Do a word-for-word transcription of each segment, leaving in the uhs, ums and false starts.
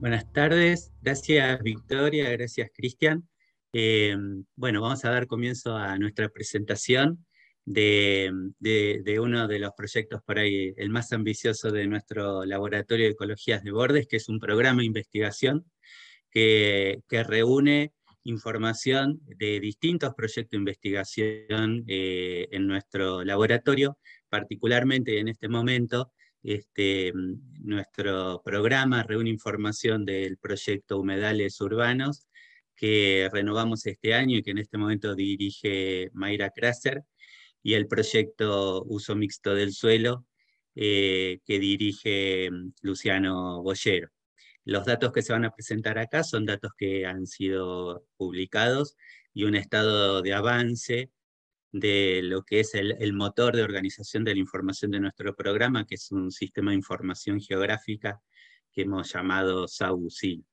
Buenas tardes, gracias Victoria, gracias Cristian. Eh, bueno, vamos a dar comienzo a nuestra presentación de, de- de uno de los proyectos por ahí, el más ambicioso de nuestro Laboratorio de Ecologías de Bordes, que es un programa de investigación que, que reúne información de distintos proyectos de investigación eh, en nuestro laboratorio, particularmente en este momento. Este, nuestro programa reúne información del proyecto Humedales Urbanos, que renovamos este año y que en este momento dirige Mayra Kraser, y el proyecto Uso Mixto del Suelo, eh, que dirige Luciano Boyero. Los datos que se van a presentar acá son datos que han sido publicados y un estado de avance de lo que es el, el motor de organización de la información de nuestro programa, que es un sistema de información geográfica que hemos llamado SAUCIL.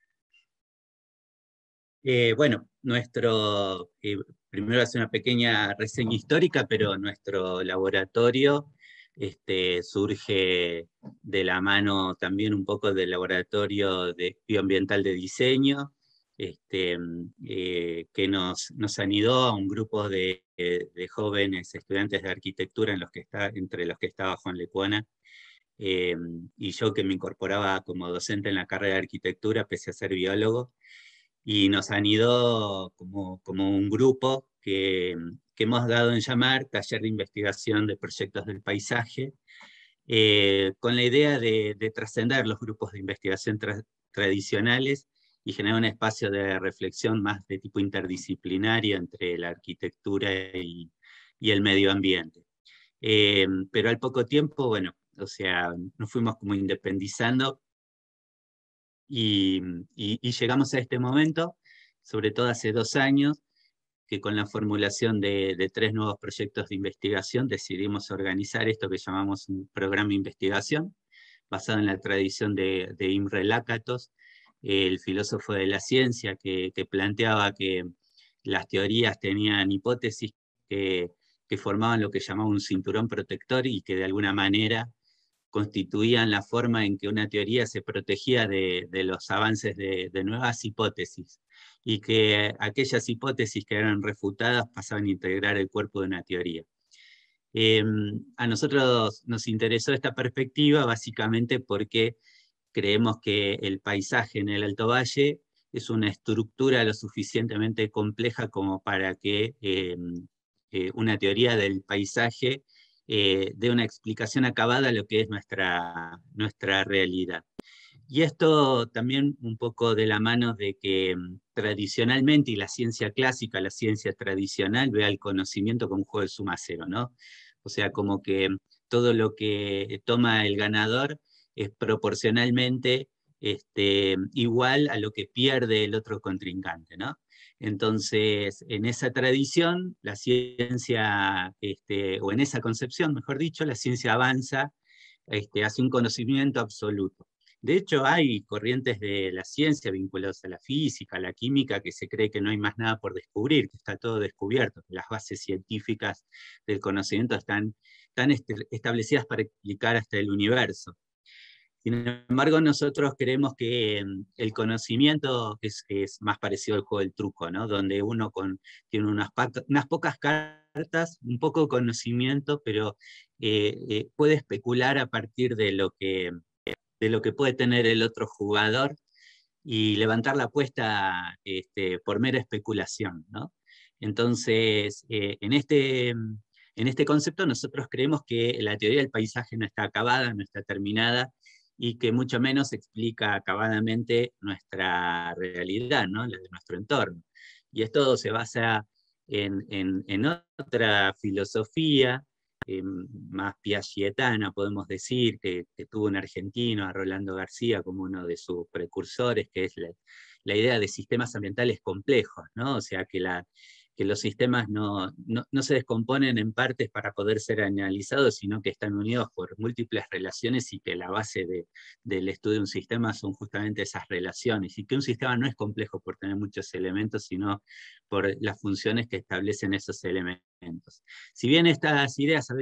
Eh, bueno, nuestro, eh, primero hace una pequeña reseña histórica, pero nuestro laboratorio este, surge de la mano también un poco del laboratorio de bioambiental de diseño, este, eh, que nos, nos anidó a un grupo de, de, de jóvenes estudiantes de arquitectura en los que está, entre los que estaba Juan Lecuona, eh, y yo que me incorporaba como docente en la carrera de arquitectura, pese a ser biólogo, y nos anidó como, como un grupo que, que hemos dado en llamar Taller de Investigación de Proyectos del Paisaje, eh, con la idea de, de trascender los grupos de investigación tra tradicionales y generar un espacio de reflexión más de tipo interdisciplinario entre la arquitectura y, y el medio ambiente. Eh, pero al poco tiempo, bueno, o sea, nos fuimos como independizando y, y, y llegamos a este momento, sobre todo hace dos años, que con la formulación de, de tres nuevos proyectos de investigación decidimos organizar esto que llamamos un programa de investigación, basado en la tradición de, de Imre Lakatos, el filósofo de la ciencia, que, que planteaba que las teorías tenían hipótesis que, que formaban lo que llamaba un cinturón protector y que de alguna manera constituían la forma en que una teoría se protegía de, de los avances de, de nuevas hipótesis, y que aquellas hipótesis que eran refutadas pasaban a integrar el cuerpo de una teoría. Eh, a nosotros nos interesó esta perspectiva básicamente porque creemos que el paisaje en el Alto Valle es una estructura lo suficientemente compleja como para que eh, eh, una teoría del paisaje eh, dé una explicación acabada a lo que es nuestra, nuestra realidad. Y esto también un poco de la mano de que mm, tradicionalmente, y la ciencia clásica, la ciencia tradicional, ve al conocimiento como un juego de suma cero, ¿no? O sea, como que todo lo que toma el ganador es proporcionalmente este, igual a lo que pierde el otro contrincante, ¿no? Entonces, en esa tradición, la ciencia, este, o en esa concepción, mejor dicho, la ciencia avanza este, hacia un conocimiento absoluto. De hecho, hay corrientes de la ciencia vinculadas a la física, a la química, que se cree que no hay más nada por descubrir, que está todo descubierto, que las bases científicas del conocimiento están, están establecidas para explicar hasta el universo. Sin embargo, nosotros creemos que eh, el conocimiento es, es, más parecido al juego del truco, ¿no? Donde uno con, tiene unas, unas pocas cartas, un poco de conocimiento, pero eh, eh, puede especular a partir de lo, que, de lo que puede tener el otro jugador y levantar la apuesta este, por mera especulación, ¿no? Entonces, eh, en, este, en este concepto nosotros creemos que la teoría del paisaje no está acabada, no está terminada, y que mucho menos explica acabadamente nuestra realidad, ¿no? La de nuestro entorno. Y esto se basa en, en, en otra filosofía, eh, más piagetana, podemos decir, que, que tuvo un argentino, a Rolando García, como uno de sus precursores, que es la, la idea de sistemas ambientales complejos, ¿no? O sea, que, la, que los sistemas no, no, no se descomponen en partes para poder ser analizados, sino que están unidos por múltiples relaciones y que la base de, del estudio de un sistema son justamente esas relaciones, y que un sistema no es complejo por tener muchos elementos, sino por las funciones que establecen esos elementos. Si bien estas ideas a veces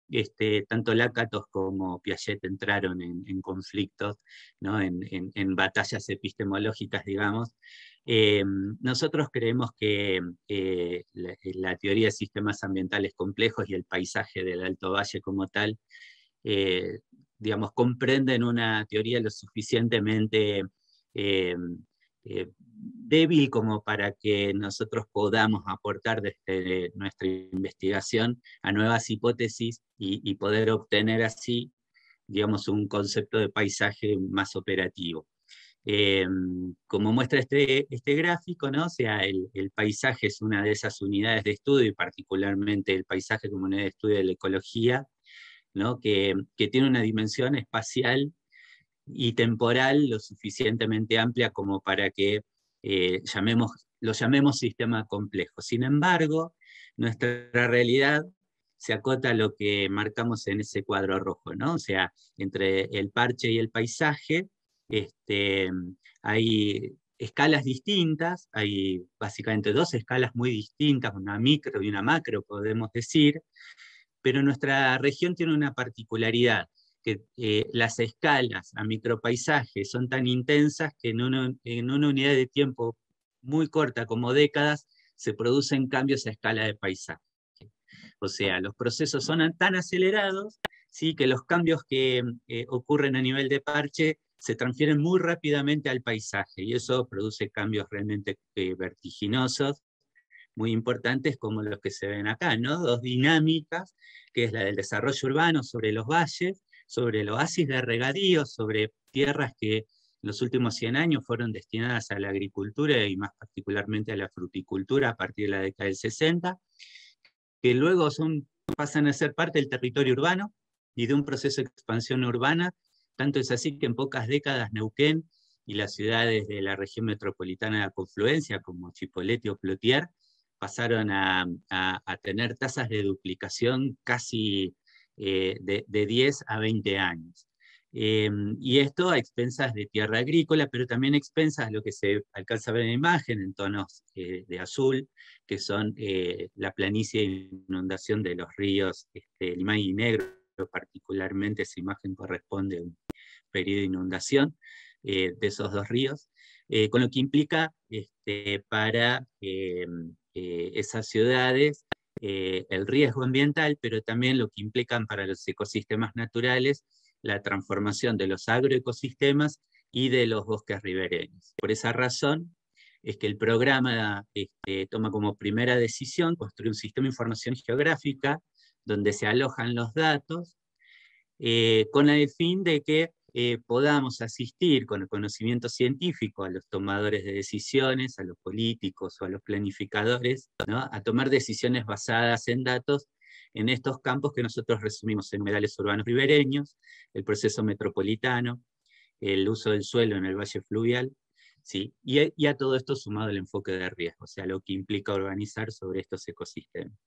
este, tanto Lakatos como Piaget entraron en, en conflictos, ¿no? en, en, en batallas epistemológicas, digamos. Eh, nosotros creemos que eh, la, la teoría de sistemas ambientales complejos y el paisaje del Alto Valle como tal, eh, digamos, comprenden una teoría lo suficientemente eh, eh, débil como para que nosotros podamos aportar desde nuestra investigación a nuevas hipótesis y, y poder obtener así, digamos, un concepto de paisaje más operativo. Eh, como muestra este, este gráfico, ¿no? O sea, el, el paisaje es una de esas unidades de estudio, y particularmente el paisaje como unidad de estudio de la ecología, ¿no? que, que tiene una dimensión espacial y temporal lo suficientemente amplia como para que eh, llamemos, lo llamemos sistema complejo. Sin embargo, nuestra realidad se acota a lo que marcamos en ese cuadro rojo, ¿no? O sea, entre el parche y el paisaje este, hay escalas distintas, hay básicamente dos escalas muy distintas, una micro y una macro, podemos decir, pero nuestra región tiene una particularidad, que eh, las escalas a micropaisajes son tan intensas que en una, en una unidad de tiempo muy corta, como décadas, se producen cambios a escala de paisaje. O sea, los procesos son tan acelerados, ¿sí? que los cambios que eh, ocurren a nivel de parche se transfieren muy rápidamente al paisaje, y eso produce cambios realmente eh, vertiginosos, muy importantes como los que se ven acá, ¿no? Dos dinámicas, que es la del desarrollo urbano sobre los valles, sobre el oasis de regadío, sobre tierras que en los últimos cien años fueron destinadas a la agricultura y más particularmente a la fruticultura a partir de la década del sesenta, que luego son, pasan a ser parte del territorio urbano y de un proceso de expansión urbana. Tanto es así que en pocas décadas Neuquén y las ciudades de la región metropolitana de la confluencia, como Chipoleti o Plotier, pasaron a, a, a tener tasas de duplicación casi eh, de, de diez a veinte años. Eh, y esto a expensas de tierra agrícola, pero también a expensas de lo que se alcanza a ver en la imagen, en tonos eh, de azul, que son eh, la planicie de inundación de los ríos este, Limay y Negro, particularmente esa imagen corresponde a un periodo de inundación eh, de esos dos ríos, eh, con lo que implica este, para eh, eh, esas ciudades eh, el riesgo ambiental, pero también lo que implican para los ecosistemas naturales la transformación de los agroecosistemas y de los bosques ribereños. Por esa razón es que el programa este, toma como primera decisión construir un sistema de información geográfica donde se alojan los datos eh, con el fin de que eh, podamos asistir con el conocimiento científico a los tomadores de decisiones, a los políticos o a los planificadores, ¿no? a tomar decisiones basadas en datos en estos campos que nosotros resumimos en humedales urbanos ribereños, el proceso metropolitano, el uso del suelo en el valle fluvial, ¿sí? y, a, y a todo esto sumado el enfoque de riesgo, o sea, lo que implica organizar sobre estos ecosistemas.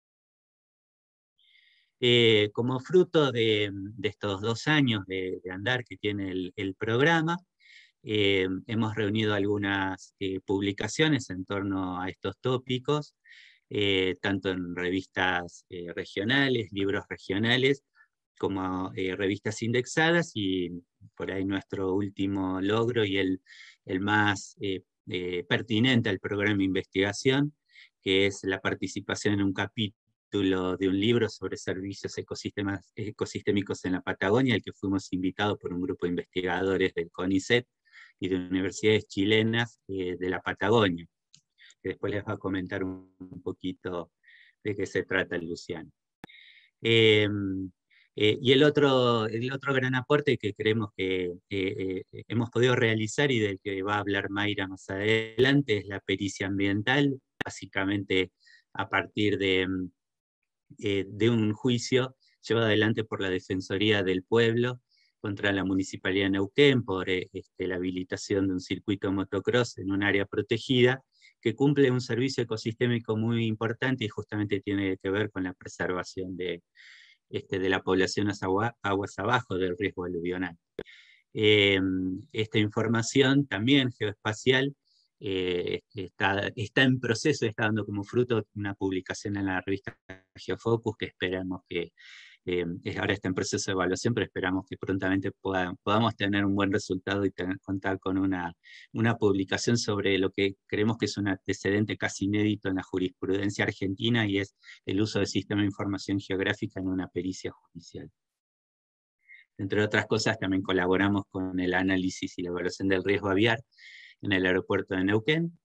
Eh, como fruto de, de, estos dos años de, de andar que tiene el, el programa, eh, hemos reunido algunas eh, publicaciones en torno a estos tópicos, eh, tanto en revistas eh, regionales, libros regionales, como eh, revistas indexadas, y por ahí nuestro último logro y el, el más eh, eh, pertinente al programa de investigación, que es la participación en un capítulo de un libro sobre servicios ecosistemas, ecosistémicos en la Patagonia, al que fuimos invitados por un grupo de investigadores del CONICET y de universidades chilenas eh, de la Patagonia, que después les va a comentar un, un poquito de qué se trata Luciano. Eh, eh, y el otro, el otro gran aporte que creemos que eh, eh, hemos podido realizar y del que va a hablar Mayra más adelante es la pericia ambiental, básicamente a partir de, eh, de un juicio llevado adelante por la Defensoría del Pueblo contra la Municipalidad de Neuquén por eh, este, la habilitación de un circuito motocross en un área protegida que cumple un servicio ecosistémico muy importante y justamente tiene que ver con la preservación de, este, de la población agua, aguas abajo del riesgo aluvional. Eh, esta información también geoespacial eh, está, está en proceso, está dando como fruto una publicación en la revista Geofocus que esperamos que, Eh, ahora está en proceso de evaluación, pero esperamos que prontamente pueda, podamos tener un buen resultado y tener, contar con una, una publicación sobre lo que creemos que es un antecedente casi inédito en la jurisprudencia argentina, y es el uso del sistema de información geográfica en una pericia judicial. Entre otras cosas, también colaboramos con el análisis y la evaluación del riesgo aviar en el aeropuerto de Neuquén.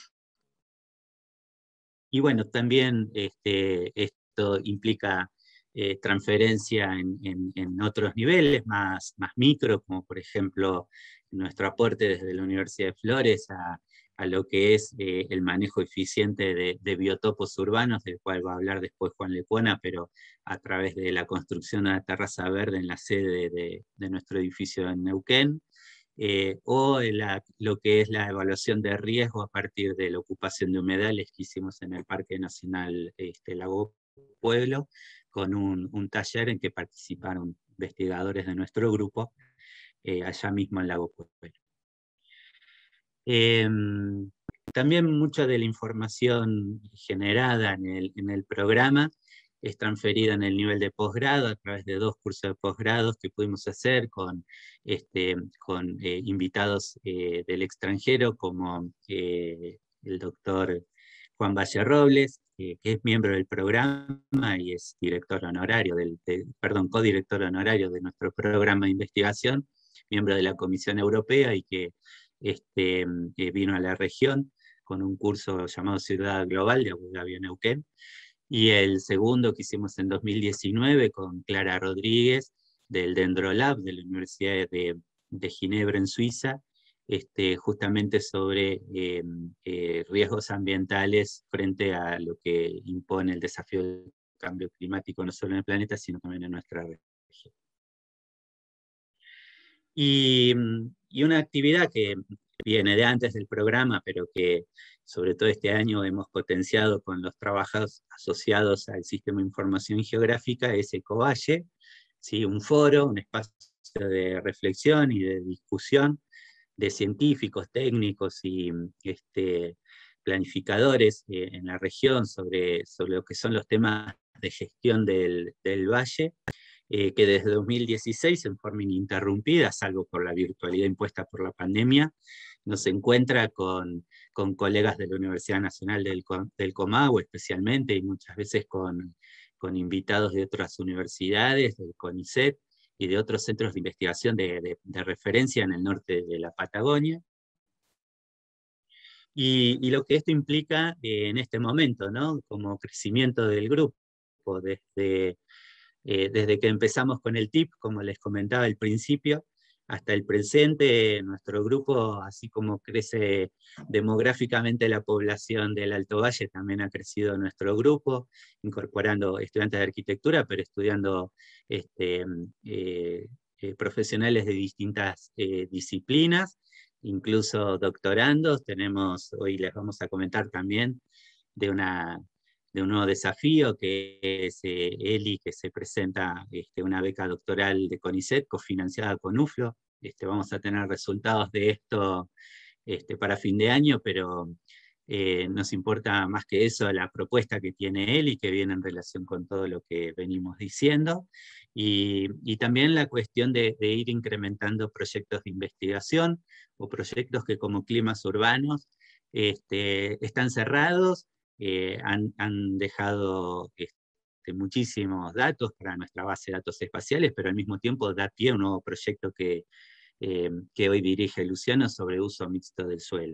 Y bueno, también este, esto implica eh, transferencia en, en, en otros niveles más, más micro, como por ejemplo nuestro aporte desde la Universidad de Flores a, a lo que es eh, el manejo eficiente de, de biotopos urbanos, del cual va a hablar después Juan Lecuona, pero a través de la construcción de una terraza verde en la sede de, de nuestro edificio en Neuquén. Eh, o la, lo que es la evaluación de riesgo a partir de la ocupación de humedales que hicimos en el Parque Nacional este, Lago Pueblo, con un, un taller en que participaron investigadores de nuestro grupo, eh, allá mismo en Lago Pueblo. Eh, también mucha de la información generada en el, en el programa es transferida en el nivel de posgrado a través de dos cursos de posgrados que pudimos hacer con, este, con eh, invitados eh, del extranjero, como eh, el doctor Juan Valle Robles, eh, que es miembro del programa y es director honorario, del, de, perdón, codirector honorario de nuestro programa de investigación, miembro de la Comisión Europea, y que este, eh, vino a la región con un curso llamado Ciudad Global de Abu Dhabi, Neuquén. Y el segundo que hicimos en dos mil diecinueve con Clara Rodríguez, del Dendrolab, de la Universidad de, de Ginebra en Suiza, este, justamente sobre eh, eh, riesgos ambientales frente a lo que impone el desafío del cambio climático, no solo en el planeta, sino también en nuestra región. Y, y una actividad que viene de antes del programa, pero que sobre todo este año hemos potenciado con los trabajos asociados al Sistema de Información Geográfica, es Ecovalle, ¿sí? Un foro, un espacio de reflexión y de discusión de científicos, técnicos y este, planificadores eh, en la región sobre, sobre lo que son los temas de gestión del, del valle, eh, que desde dos mil dieciséis, en forma ininterrumpida, salvo por la virtualidad impuesta por la pandemia, nos encuentra con, con colegas de la Universidad Nacional del, del Comahue especialmente, y muchas veces con, con invitados de otras universidades, del CONICET, y de otros centros de investigación de, de, de referencia en el norte de la Patagonia. Y, y lo que esto implica eh, en este momento, ¿no? Como crecimiento del grupo, desde, eh, desde que empezamos con el T I P, como les comentaba al principio, hasta el presente, nuestro grupo, así como crece demográficamente la población del Alto Valle, también ha crecido nuestro grupo, incorporando estudiantes de arquitectura, pero estudiando este, eh, eh, profesionales de distintas eh, disciplinas, incluso doctorandos. Tenemos, hoy les vamos a comentar también de una de un nuevo desafío, que es eh, ELI, que se presenta este, una beca doctoral de CONICET, cofinanciada con U F L O. Este, vamos a tener resultados de esto este, para fin de año, pero eh, nos importa más que eso la propuesta que tiene ELI, que viene en relación con todo lo que venimos diciendo, y, y también la cuestión de, de ir incrementando proyectos de investigación, o proyectos que como climas urbanos este, están cerrados, Eh, han, han, dejado este, muchísimos datos para nuestra base de datos espaciales, pero al mismo tiempo da pie a un nuevo proyecto que, eh, que hoy dirige Luciano sobre uso mixto del suelo.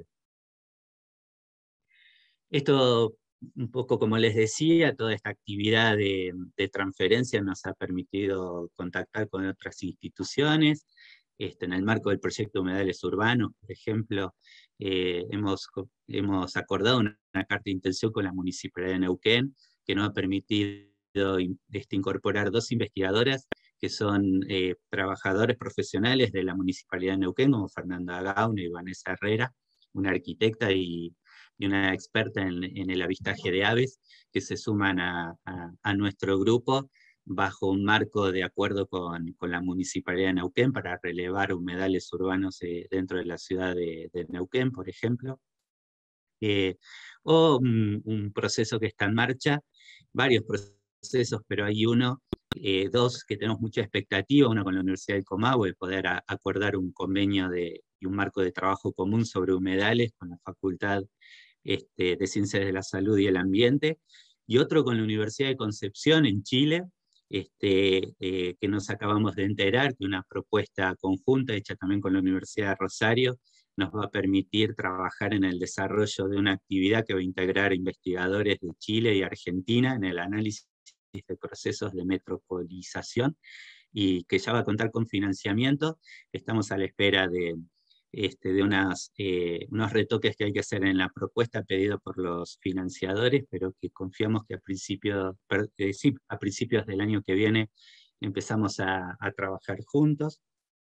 Esto, un poco como les decía, toda esta actividad de, de transferencia nos ha permitido contactar con otras instituciones. Este, en el marco del proyecto Humedales Urbanos, por ejemplo, eh, hemos, hemos acordado una, una carta de intención con la Municipalidad de Neuquén, que nos ha permitido este, incorporar dos investigadoras que son eh, trabajadores profesionales de la Municipalidad de Neuquén, como Fernanda Gauna y Vanessa Herrera, una arquitecta y, y una experta en, en el avistaje de aves, que se suman a, a, a nuestro grupo bajo un marco de acuerdo con, con la Municipalidad de Neuquén para relevar humedales urbanos eh, dentro de la ciudad de, de Neuquén, por ejemplo. Eh, o un, un proceso que está en marcha, varios procesos, pero hay uno eh, dos que tenemos mucha expectativa, una con la Universidad del Comahue, poder a, acordar un convenio de, y un marco de trabajo común sobre humedales con la Facultad este, de Ciencias de la Salud y el Ambiente, y otro con la Universidad de Concepción en Chile, este, eh, que nos acabamos de enterar, que una propuesta conjunta hecha también con la Universidad de Rosario nos va a permitir trabajar en el desarrollo de una actividad que va a integrar investigadores de Chile y Argentina en el análisis de procesos de metropolización y que ya va a contar con financiamiento. Estamos a la espera de, este, de unas, eh, unos retoques que hay que hacer en la propuesta pedida por los financiadores, pero que confiamos que a, principio, per, eh, sí, a principios del año que viene empezamos a, a trabajar juntos.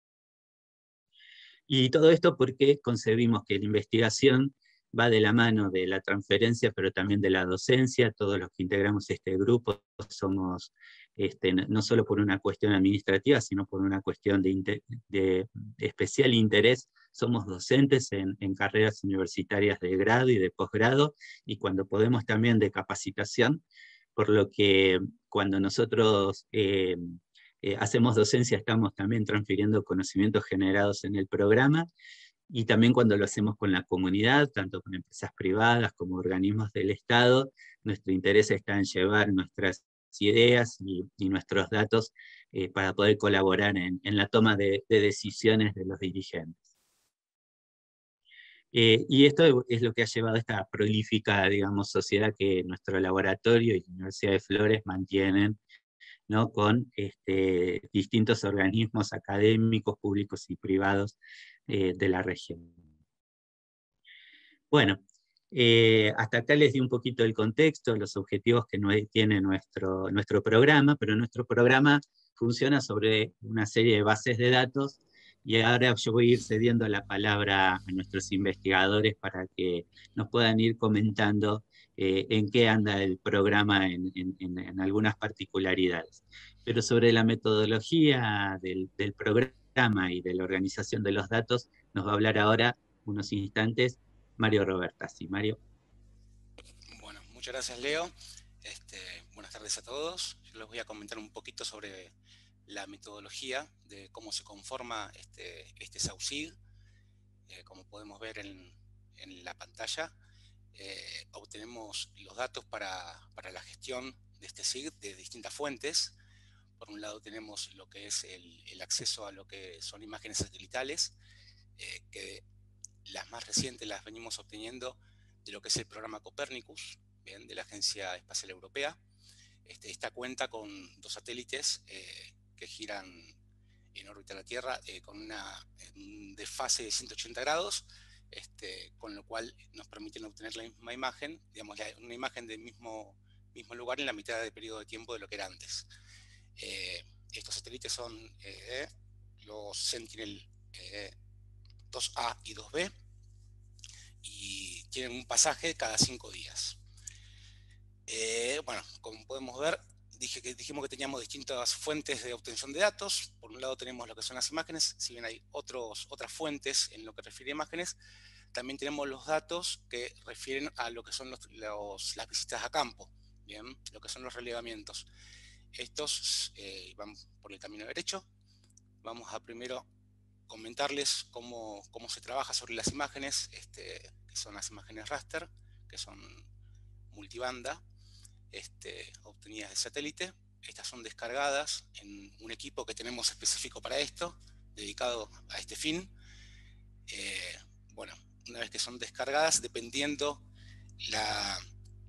Y todo esto porque concebimos que la investigación va de la mano de la transferencia, pero también de la docencia. Todos los que integramos este grupo somos, este, no solo por una cuestión administrativa, sino por una cuestión de, inter, de, de especial interés, somos docentes en, en carreras universitarias de grado y de posgrado, y cuando podemos también de capacitación, por lo que cuando nosotros eh, eh, hacemos docencia estamos también transfiriendo conocimientos generados en el programa, y también cuando lo hacemos con la comunidad, tanto con empresas privadas como organismos del Estado, nuestro interés está en llevar nuestras ideas y, y nuestros datos eh, para poder colaborar en, en la toma de, de decisiones de los dirigentes. Eh, y esto es lo que ha llevado a esta prolífica, digamos, sociedad que nuestro laboratorio y la Universidad de Flores mantienen, ¿no? Con este, distintos organismos académicos, públicos y privados eh, de la región. Bueno, eh, hasta acá les di un poquito el contexto, los objetivos que no tiene nuestro, nuestro programa, pero nuestro programa funciona sobre una serie de bases de datos, y ahora yo voy a ir cediendo la palabra a nuestros investigadores para que nos puedan ir comentando eh, en qué anda el programa en, en, en algunas particularidades. Pero sobre la metodología del, del programa y de la organización de los datos, nos va a hablar ahora unos instantes Mario Robertazzi. Mario. Bueno, muchas gracias, Leo. Este, buenas tardes a todos. Yo les voy a comentar un poquito sobre la metodología de cómo se conforma este, este SAUCID. Eh, como podemos ver en, en la pantalla, eh, obtenemos los datos para, para la gestión de este S I G de distintas fuentes. Por un lado tenemos lo que es el, el acceso a lo que son imágenes satelitales, eh, que las más recientes las venimos obteniendo de lo que es el programa Copernicus, ¿bien? De la Agencia Espacial Europea. Este, esta cuenta con dos satélites eh, que giran en órbita a la Tierra eh, con una un desfase de ciento ochenta grados, este, con lo cual nos permiten obtener la misma imagen, digamos, la, una imagen del mismo, mismo lugar en la mitad del periodo de tiempo de lo que era antes. Eh, estos satélites son eh, los Sentinel eh, dos A y dos B, y tienen un pasaje cada cinco días. Eh, bueno, como podemos ver, dije que, dijimos que teníamos distintas fuentes de obtención de datos. Por un lado tenemos lo que son las imágenes, si bien hay otros, otras fuentes en lo que refiere a imágenes, también tenemos los datos que refieren a lo que son los, los, las visitas a campo, ¿bien? Lo que son los relevamientos. Estos eh, van por el camino derecho. Vamos a primero comentarles cómo, cómo se trabaja sobre las imágenes, este, que son las imágenes raster, que son multibanda, este, obtenidas de satélite. Estas son descargadas en un equipo que tenemos específico para esto, dedicado a este fin. Eh, bueno, una vez que son descargadas, dependiendo la,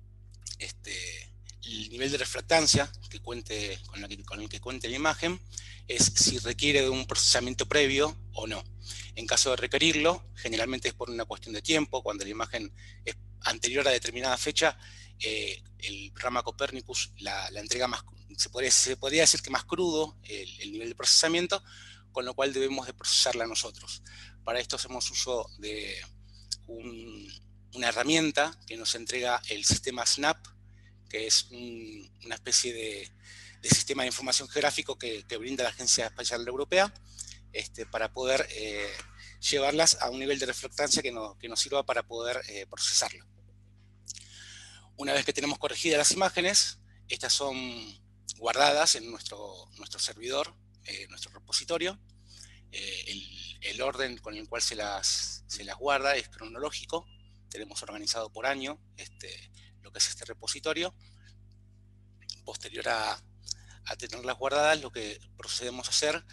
este, el nivel de refractancia que cuente, con, la que, con el que cuente la imagen, es si requiere de un procesamiento previo o no. En caso de requerirlo, generalmente es por una cuestión de tiempo. Cuando la imagen es anterior a determinada fecha, eh, el programa Copernicus la, la entrega más, se podría, se podría decir que más crudo el, el nivel de procesamiento, con lo cual debemos de procesarla nosotros. Para esto hacemos uso de un, una herramienta que nos entrega el sistema SNAP, que es un, una especie de, de sistema de información geográfico que, que brinda la Agencia Espacial Europea, este, para poder eh, llevarlas a un nivel de reflectancia que, no, que nos sirva para poder eh, procesarlo. Una vez que tenemos corregidas las imágenes, estas son guardadas en nuestro, nuestro servidor, eh, nuestro repositorio. Eh, el, el orden con el cual se las, se las guarda es cronológico. Tenemos organizado por año este, lo que es este repositorio. Posterior a, a tenerlas guardadas, lo que procedemos a hacer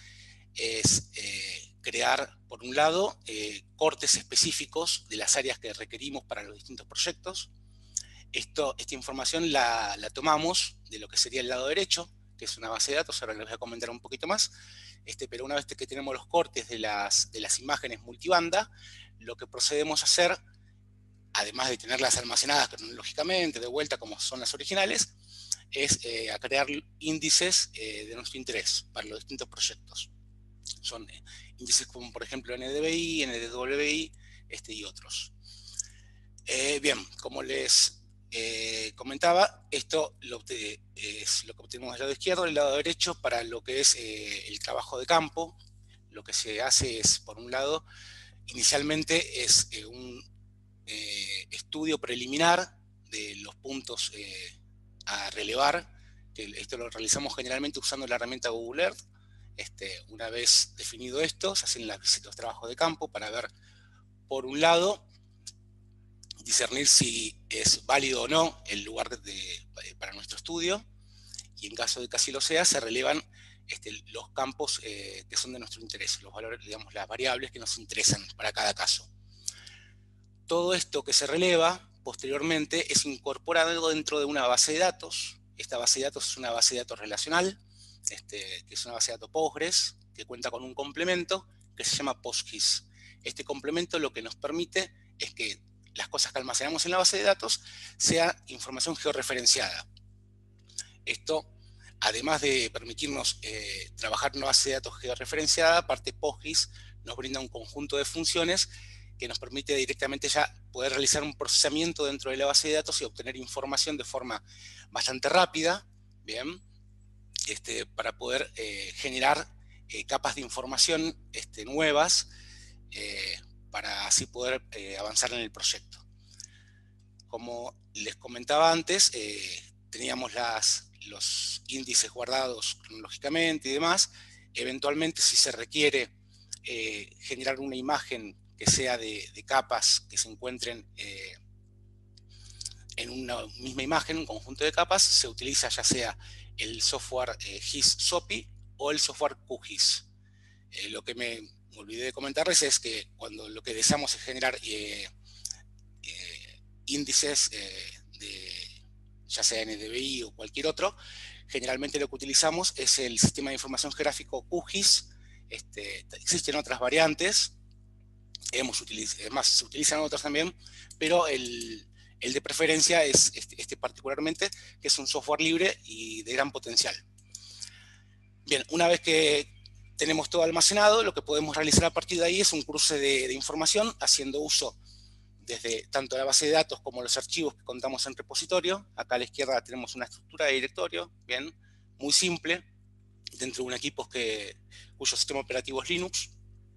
es eh, crear, por un lado, eh, cortes específicos de las áreas que requerimos para los distintos proyectos. Esto, esta información la, la tomamos de lo que sería el lado derecho, que es una base de datos, ahora les voy a comentar un poquito más, este, pero una vez que tenemos los cortes de las, de las imágenes multibanda, lo que procedemos a hacer, además de tenerlas almacenadas cronológicamente, de vuelta como son las originales, es eh, a crear índices eh, de nuestro interés para los distintos proyectos. Son eh, índices como por ejemplo N D B I, N D W I este, y otros. Eh, bien, como les eh, comentaba, esto lo, es lo que obtenemos del lado izquierdo, del lado derecho para lo que es eh, el trabajo de campo. Lo que se hace es, por un lado, inicialmente es eh, un eh, estudio preliminar de los puntos eh, a relevar, que esto lo realizamos generalmente usando la herramienta Google Earth. Este, una vez definido esto, se hacen las visitas, los trabajos de campo para ver, por un lado, discernir si es válido o no el lugar de, para nuestro estudio, y en caso de que así lo sea, se relevan este, los campos eh, que son de nuestro interés, los valores, digamos, las variables que nos interesan para cada caso. Todo esto que se releva, posteriormente, es incorporado dentro de una base de datos. Esta base de datos es una base de datos relacional, este, que es una base de datos Postgres, que cuenta con un complemento que se llama PostGIS. Este complemento lo que nos permite es que las cosas que almacenamos en la base de datos sea información georreferenciada. Esto, además de permitirnos eh, trabajar en una base de datos georreferenciada, aparte PostGIS nos brinda un conjunto de funciones que nos permite directamente ya poder realizar un procesamiento dentro de la base de datos y obtener información de forma bastante rápida, ¿bien? Este, para poder eh, generar eh, capas de información este, nuevas, eh, para así poder eh, avanzar en el proyecto. Como les comentaba antes, eh, teníamos las, los índices guardados cronológicamente y demás. Eventualmente, si se requiere eh, generar una imagen que sea de, de capas que se encuentren eh, en una misma imagen, un conjunto de capas, se utiliza ya sea el software eh, GIS-SOPI o el software QGIS. Eh, lo que me olvidé de comentarles es que cuando lo que deseamos es generar eh, eh, índices eh, de ya sea N D B I o cualquier otro, generalmente lo que utilizamos es el sistema de información geográfico QGIS. Este, existen otras variantes, hemos utilizado, además se utilizan otros también, pero el, el de preferencia es este, este particularmente, que es un software libre y de gran potencial. Bien, una vez que tenemos todo almacenado, lo que podemos realizar a partir de ahí es un cruce de, de información, haciendo uso desde tanto la base de datos como los archivos que contamos en repositorio. Acá a la izquierda tenemos una estructura de directorio, bien, muy simple, dentro de un equipo que, cuyo sistema operativo es Linux.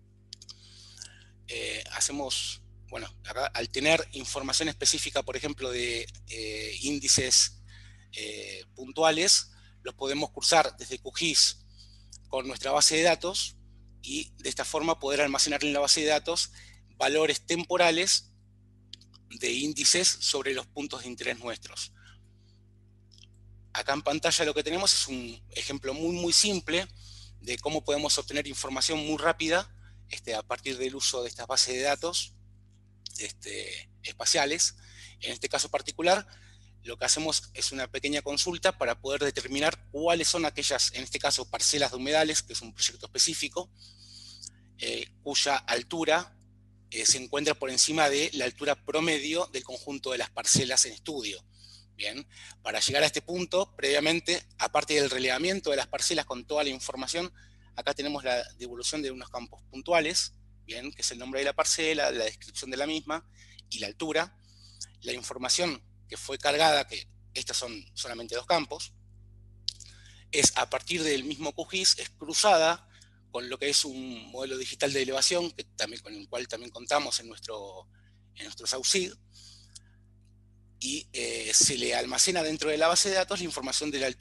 Eh, hacemos, bueno, acá, al tener información específica, por ejemplo, de eh, índices eh, puntuales, los podemos cursar desde QGIS con nuestra base de datos y de esta forma poder almacenar en la base de datos valores temporales de índices sobre los puntos de interés nuestros. Acá en pantalla lo que tenemos es un ejemplo muy muy simple de cómo podemos obtener información muy rápida este, a partir del uso de estas bases de datos este, espaciales. En este caso particular, lo que hacemos es una pequeña consulta para poder determinar cuáles son aquellas, en este caso, parcelas de humedales, que es un proyecto específico, eh, cuya altura eh, se encuentra por encima de la altura promedio del conjunto de las parcelas en estudio. Bien, para llegar a este punto, previamente, aparte del relevamiento de las parcelas con toda la información, acá tenemos la devolución de unos campos puntuales, bien, que es el nombre de la parcela, la descripción de la misma y la altura. La información que fue cargada, que estas son solamente dos campos, es a partir del mismo QGIS, es cruzada con lo que es un modelo digital de elevación, que también, con el cual también contamos en nuestro, en nuestro SAUCID, y eh, se le almacena dentro de la base de datos la información de la altura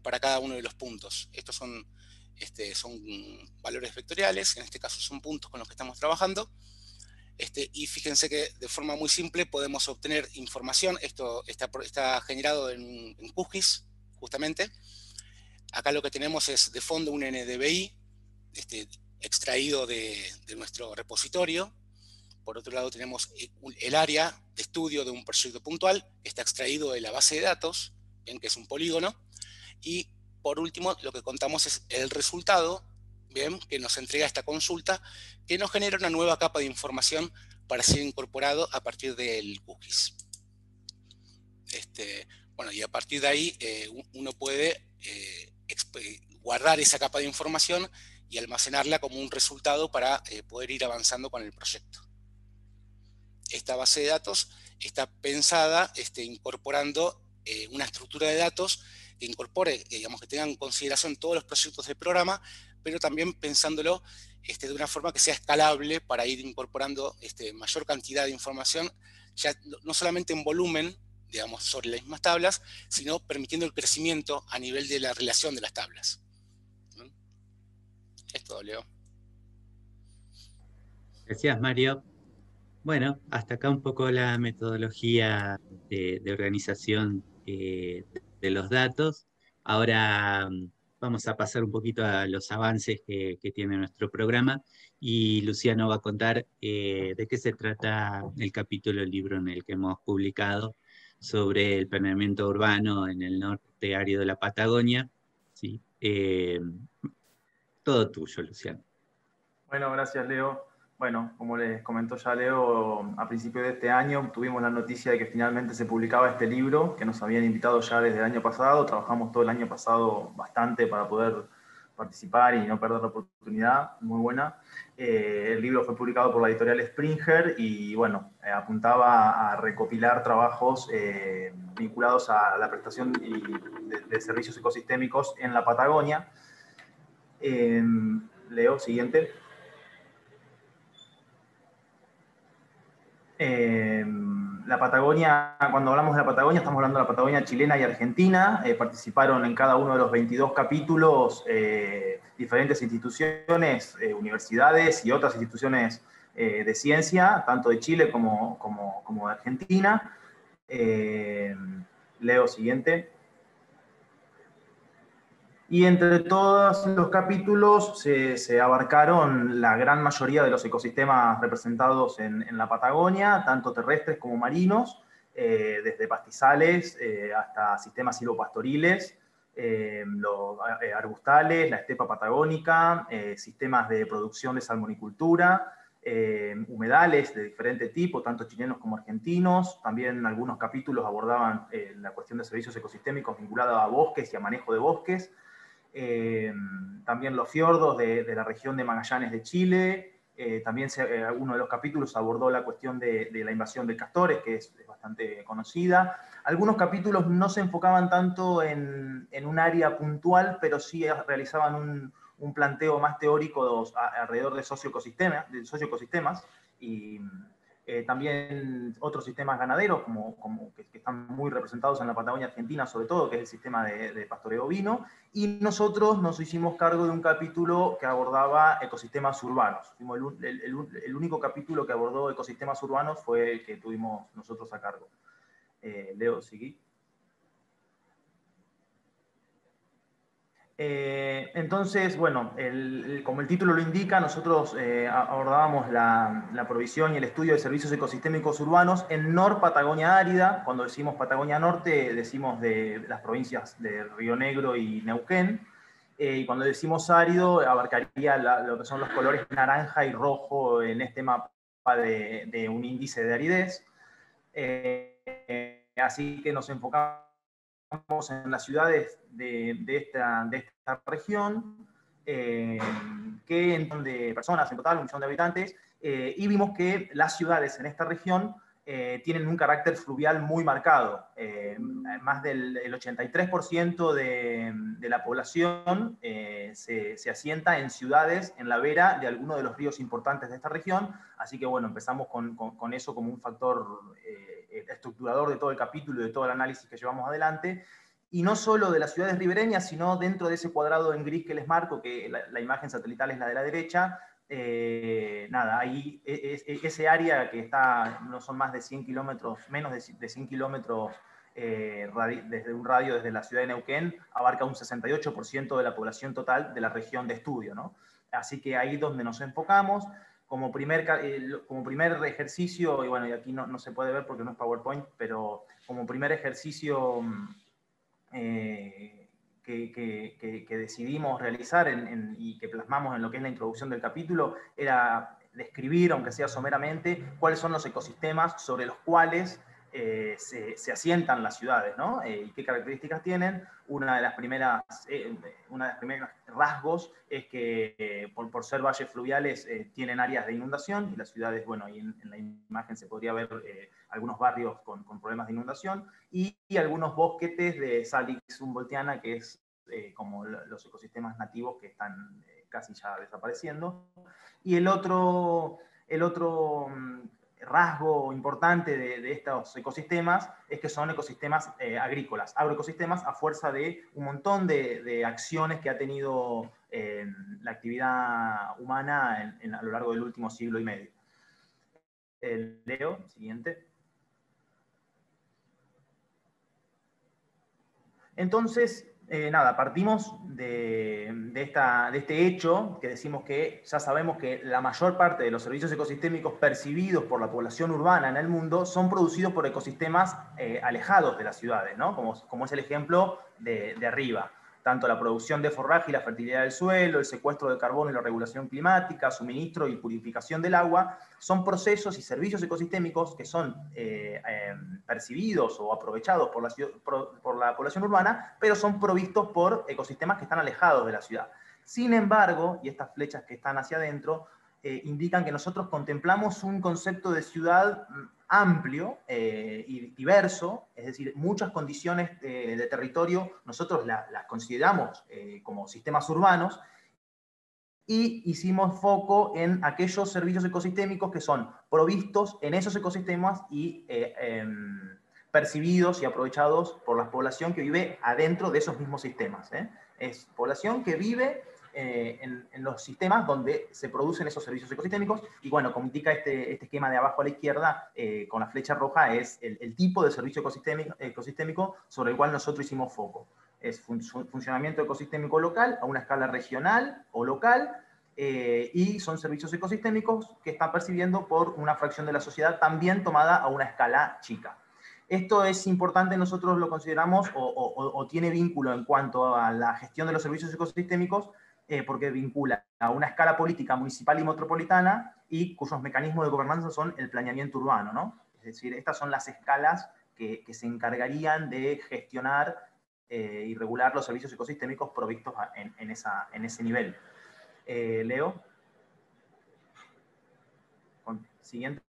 para cada uno de los puntos. Estos son, este, son valores vectoriales, en este caso son puntos con los que estamos trabajando. Este, y fíjense que de forma muy simple podemos obtener información. Esto está, está generado en, en QGIS, justamente. Acá lo que tenemos es de fondo un N D V I este, extraído de, de nuestro repositorio. Por otro lado tenemos el área de estudio de un proyecto puntual, que está extraído de la base de datos, ¿bien? Que es un polígono. Y por último lo que contamos es el resultado, ¿bien? Que nos entrega esta consulta, que nos genera una nueva capa de información para ser incorporado a partir del QGIS. Este, bueno, y a partir de ahí eh, uno puede eh, guardar esa capa de información y almacenarla como un resultado para eh, poder ir avanzando con el proyecto. Esta base de datos está pensada este, incorporando eh, una estructura de datos que incorpore, digamos, que tenga en consideración todos los proyectos del programa, pero también pensándolo este, de una forma que sea escalable para ir incorporando este, mayor cantidad de información, ya no solamente en volumen, digamos, sobre las mismas tablas, sino permitiendo el crecimiento a nivel de la relación de las tablas. ¿Mm? Es todo, Leo. Gracias, Mario. Bueno, hasta acá un poco la metodología de, de organización eh, de los datos. Ahora mm, vamos a pasar un poquito a los avances que, que tiene nuestro programa y Luciano va a contar eh, de qué se trata el capítulo del libro en el que hemos publicado sobre el planeamiento urbano en el norte árido de la Patagonia. ¿Sí? Eh, todo tuyo, Luciano. Bueno, gracias, Leo. Bueno, como les comentó ya Leo, a principios de este año tuvimos la noticia de que finalmente se publicaba este libro, que nos habían invitado ya desde el año pasado. Trabajamos todo el año pasado bastante para poder participar y no perder la oportunidad, muy buena. Eh, el libro fue publicado por la editorial Springer y, bueno, eh, apuntaba a recopilar trabajos eh, vinculados a la prestación y de, de servicios ecosistémicos en la Patagonia. Eh, Leo, siguiente. Eh, la Patagonia, cuando hablamos de la Patagonia, estamos hablando de la Patagonia chilena y argentina. Eh, participaron en cada uno de los veintidós capítulos eh, diferentes instituciones, eh, universidades y otras instituciones eh, de ciencia, tanto de Chile como, como, como de Argentina. Eh, Leo, siguiente. Y entre todos los capítulos se, se abarcaron la gran mayoría de los ecosistemas representados en, en la Patagonia, tanto terrestres como marinos, eh, desde pastizales eh, hasta sistemas silvopastoriles, eh, los eh, arbustales, la estepa patagónica, eh, sistemas de producción de salmonicultura, eh, humedales de diferente tipo, tanto chilenos como argentinos. También algunos capítulos abordaban eh, la cuestión de servicios ecosistémicos vinculada a bosques y a manejo de bosques. Eh, también los fiordos de, de la región de Magallanes de Chile. Eh, también se, eh, uno de los capítulos abordó la cuestión de, de la invasión de castores, que es, es bastante conocida. Algunos capítulos no se enfocaban tanto en, en un área puntual, pero sí realizaban un, un planteo más teórico a, alrededor de socioecosistemas, de socioecosistemas y eh, también otros sistemas ganaderos, como, como que, que están muy representados en la Patagonia Argentina, sobre todo, que es el sistema de, de pastoreo ovino. Y nosotros nos hicimos cargo de un capítulo que abordaba ecosistemas urbanos. El, el, el, el único capítulo que abordó ecosistemas urbanos fue el que tuvimos nosotros a cargo. Eh, Leo, seguí. Eh, entonces, bueno, el, el, como el título lo indica, nosotros eh, abordábamos la, la provisión y el estudio de servicios ecosistémicos urbanos en Nor Patagonia Árida. Cuando decimos Patagonia Norte, decimos de las provincias de Río Negro y Neuquén. Eh, y cuando decimos árido, abarcaría la, lo que son los colores naranja y rojo en este mapa de, de un índice de aridez. Eh, así que nos enfocamos en las ciudades de, de, esta, de esta región, eh, que en donde personas en total, un millón de habitantes, eh, y vimos que las ciudades en esta región eh, tienen un carácter fluvial muy marcado. Eh, más del el ochenta y tres por ciento de, de la población eh, se, se asienta en ciudades en la vera de algunos de los ríos importantes de esta región, así que bueno, empezamos con, con, con eso como un factor eh, estructurador de todo el capítulo y de todo el análisis que llevamos adelante. y no solo de las ciudades ribereñas, sino dentro de ese cuadrado en gris que les marco, que la, la imagen satelital es la de la derecha. Eh, nada, ahí es, es, ese área que está, no son más de cien kilómetros, menos de, de cien kilómetros eh, desde un radio desde la ciudad de Neuquén, abarca un sesenta y ocho por ciento de la población total de la región de estudio, ¿no? Así que ahí es donde nos enfocamos. Como primer, eh, como primer ejercicio, y bueno, y aquí no, no se puede ver porque no es PowerPoint, pero como primer ejercicio eh, que, que, que, que decidimos realizar en, en, y que plasmamos en lo que es la introducción del capítulo, era describir, aunque sea someramente, cuáles son los ecosistemas sobre los cuales eh, se, se asientan las ciudades, ¿no? Eh, y qué características tienen. Una de las primeras, eh, una de las primeros rasgos es que eh, por, por ser valles fluviales eh, tienen áreas de inundación, y las ciudades, bueno, y en, en la imagen se podría ver eh, algunos barrios con, con problemas de inundación, y, y algunos bosquetes de Salix humboldtiana, que es eh, como los ecosistemas nativos que están eh, casi ya desapareciendo. Y el otro, el otro rasgo importante de, de estos ecosistemas es que son ecosistemas eh, agrícolas, agroecosistemas a fuerza de un montón de, de acciones que ha tenido eh, la actividad humana en, en, a lo largo del último siglo y medio. Eh, Leo, siguiente. Entonces, eh, nada, partimos de, de, esta, de este hecho que decimos que ya sabemos que la mayor parte de los servicios ecosistémicos percibidos por la población urbana en el mundo son producidos por ecosistemas eh, alejados de las ciudades, ¿no? Como, como es el ejemplo de, de arriba. Tanto la producción de forraje y la fertilidad del suelo, el secuestro de carbono y la regulación climática, suministro y purificación del agua, son procesos y servicios ecosistémicos que son eh, eh, percibidos o aprovechados por la, por, por la población urbana, pero son provistos por ecosistemas que están alejados de la ciudad. Sin embargo, y estas flechas que están hacia adentro, eh, indican que nosotros contemplamos un concepto de ciudad amplio eh, y diverso, es decir, muchas condiciones de, de territorio nosotros las la consideramos eh, como sistemas urbanos, y hicimos foco en aquellos servicios ecosistémicos que son provistos en esos ecosistemas y eh, eh, percibidos y aprovechados por la población que vive adentro de esos mismos sistemas. ¿eh? Es población que vive eh, en, en los sistemas donde se producen esos servicios ecosistémicos, y bueno, como indica este, este esquema de abajo a la izquierda, eh, con la flecha roja, es el, el tipo de servicio ecosistémico, ecosistémico sobre el cual nosotros hicimos foco. Es fun funcionamiento ecosistémico local a una escala regional o local, eh, y son servicios ecosistémicos que están percibiendo por una fracción de la sociedad también tomada a una escala chica. Esto es importante, nosotros lo consideramos o, o, o tiene vínculo en cuanto a la gestión de los servicios ecosistémicos, eh, porque vincula a una escala política municipal y metropolitana, y cuyos mecanismos de gobernanza son el planeamiento urbano, ¿no? Es decir, estas son las escalas que, que se encargarían de gestionar eh, y regular los servicios ecosistémicos provistos en, en, esa, en ese nivel. Eh, Leo. Siguiente.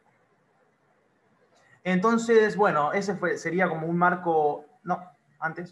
Entonces, bueno, ese fue, sería como un marco... No, antes.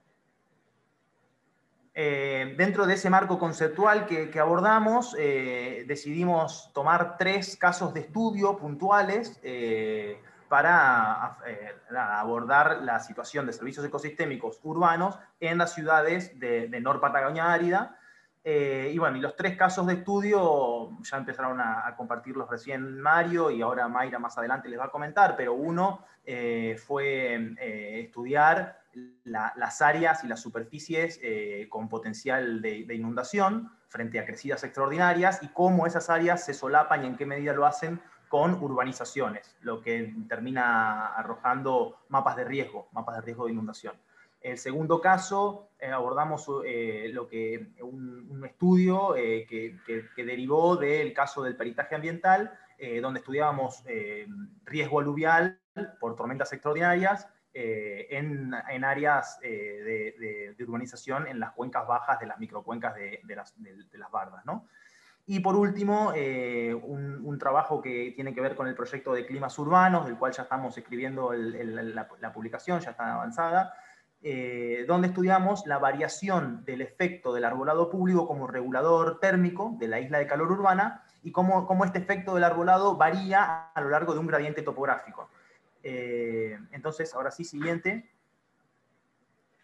Eh, dentro de ese marco conceptual que, que abordamos, eh, decidimos tomar tres casos de estudio puntuales eh, para eh, abordar la situación de servicios ecosistémicos urbanos en las ciudades de, de Nor Patagonia árida. Eh, y bueno, y los tres casos de estudio ya empezaron a, a compartirlos recién Mario, y ahora Mayra más adelante les va a comentar, pero uno eh, fue eh, estudiar la, las áreas y las superficies eh, con potencial de, de inundación frente a crecidas extraordinarias, y cómo esas áreas se solapan y en qué medida lo hacen con urbanizaciones, lo que termina arrojando mapas de riesgo, mapas de riesgo de inundación. El segundo caso, eh, abordamos eh, lo que, un, un estudio eh, que, que, que derivó del caso del peritaje ambiental, eh, donde estudiábamos eh, riesgo aluvial por tormentas extraordinarias eh, en, en áreas eh, de, de, de urbanización en las cuencas bajas de las microcuencas de, de, las, de, de las bardas, ¿no? Y por último, eh, un, un trabajo que tiene que ver con el proyecto de climas urbanos, del cual ya estamos escribiendo el, el, la, la publicación, ya está avanzada, Eh, donde estudiamos la variación del efecto del arbolado público como regulador térmico de la isla de calor urbana, y cómo, cómo este efecto del arbolado varía a lo largo de un gradiente topográfico. Eh, entonces, ahora sí, siguiente.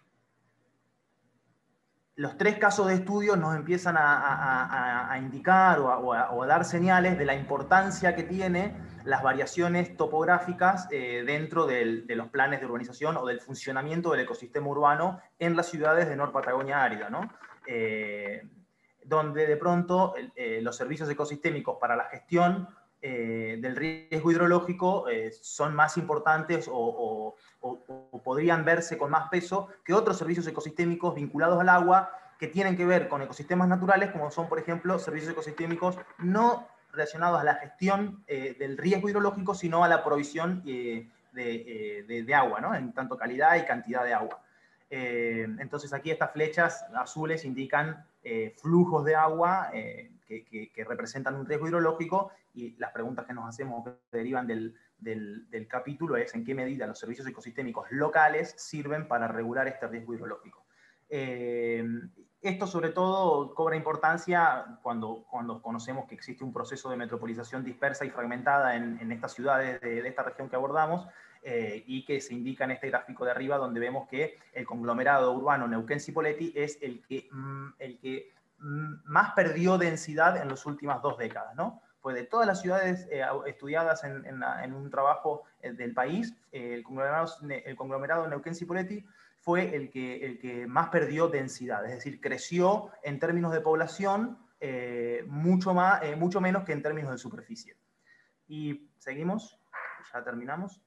los tres casos de estudio nos empiezan a, a, a, a indicar o a, o, a, o a dar señales de la importancia que tiene las variaciones topográficas eh, dentro del, de los planes de urbanización o del funcionamiento del ecosistema urbano en las ciudades de Nor Patagonia árida, ¿no? Eh, donde de pronto eh, los servicios ecosistémicos para la gestión eh, del riesgo hidrológico eh, son más importantes o, o, o, o podrían verse con más peso que otros servicios ecosistémicos vinculados al agua que tienen que ver con ecosistemas naturales, como son, por ejemplo, servicios ecosistémicos no relacionados a la gestión eh, del riesgo hidrológico, sino a la provisión eh, de, eh, de, de agua, ¿no? En tanto calidad y cantidad de agua. Eh, entonces aquí estas flechas azules indican eh, flujos de agua eh, que, que, que representan un riesgo hidrológico, y las preguntas que nos hacemos que derivan del, del, del capítulo es en qué medida los servicios ecosistémicos locales sirven para regular este riesgo hidrológico. Eh, esto sobre todo cobra importancia cuando, cuando conocemos que existe un proceso de metropolización dispersa y fragmentada en, en estas ciudades de, de esta región que abordamos, eh, y que se indica en este gráfico de arriba, donde vemos que el conglomerado urbano Neuquén-Cipolletti es el que, mm, el que mm, más perdió densidad en las últimas dos décadas, ¿no? Pues de todas las ciudades eh, estudiadas en, en, la, en un trabajo eh, del país, eh, el conglomerado, el conglomerado Neuquén-Cipolletti fue el que, el que más perdió densidad, es decir, creció en términos de población eh, mucho, más, eh, mucho menos que en términos de superficie. Y seguimos, ya terminamos.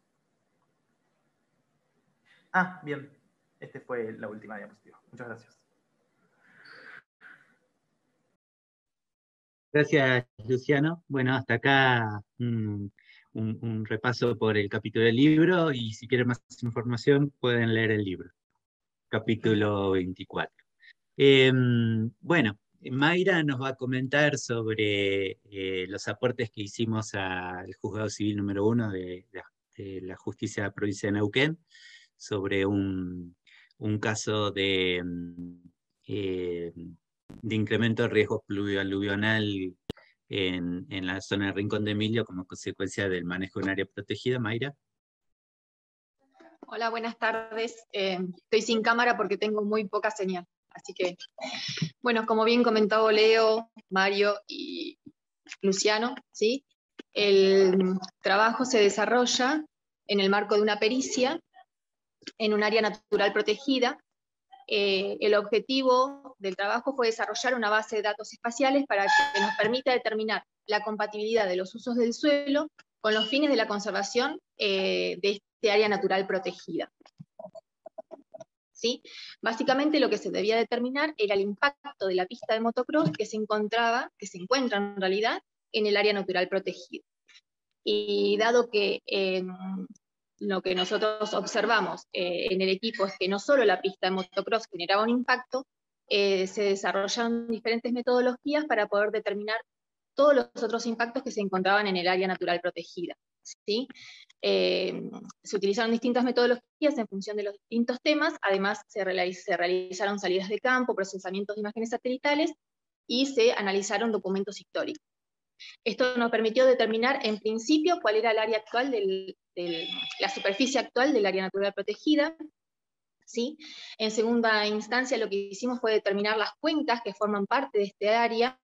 Ah, bien, esta fue la última diapositiva. Muchas gracias. Gracias, Luciano. Bueno, hasta acá un, un, un repaso por el capítulo del libro, y si quieren más información pueden leer el libro. Capítulo veinticuatro. Eh, bueno, Mayra nos va a comentar sobre eh, los aportes que hicimos al Juzgado Civil número uno de, de, de la Justicia de la Provincia de Neuquén, sobre un, un caso de, eh, de incremento de riesgo pluvio-aluvional en, en la zona de Rincón de Emilio como consecuencia del manejo de un área protegida. Mayra. Hola, buenas tardes. Eh, estoy sin cámara porque tengo muy poca señal. Así que, bueno, como bien comentado Leo, Mario y Luciano, ¿sí? El trabajo se desarrolla en el marco de una pericia en un área natural protegida. Eh, el objetivo del trabajo fue desarrollar una base de datos espaciales para que nos permita determinar la compatibilidad de los usos del suelo con los fines de la conservación eh, de este área natural protegida. ¿Sí? Básicamente lo que se debía determinar era el impacto de la pista de motocross que se encontraba, que se encuentra en realidad en el área natural protegida. Y dado que eh, lo que nosotros observamos eh, en el equipo es que no solo la pista de motocross generaba un impacto, eh, se desarrollaron diferentes metodologías para poder determinar todos los otros impactos que se encontraban en el área natural protegida. ¿Sí? Eh, se utilizaron distintas metodologías en función de los distintos temas, además se, realiz se realizaron salidas de campo, procesamientos de imágenes satelitales, y se analizaron documentos históricos. Esto nos permitió determinar en principio cuál era el área actual, del, del, la superficie actual del área natural protegida. ¿Sí? En segunda instancia lo que hicimos fue determinar las cuencas que forman parte de este área.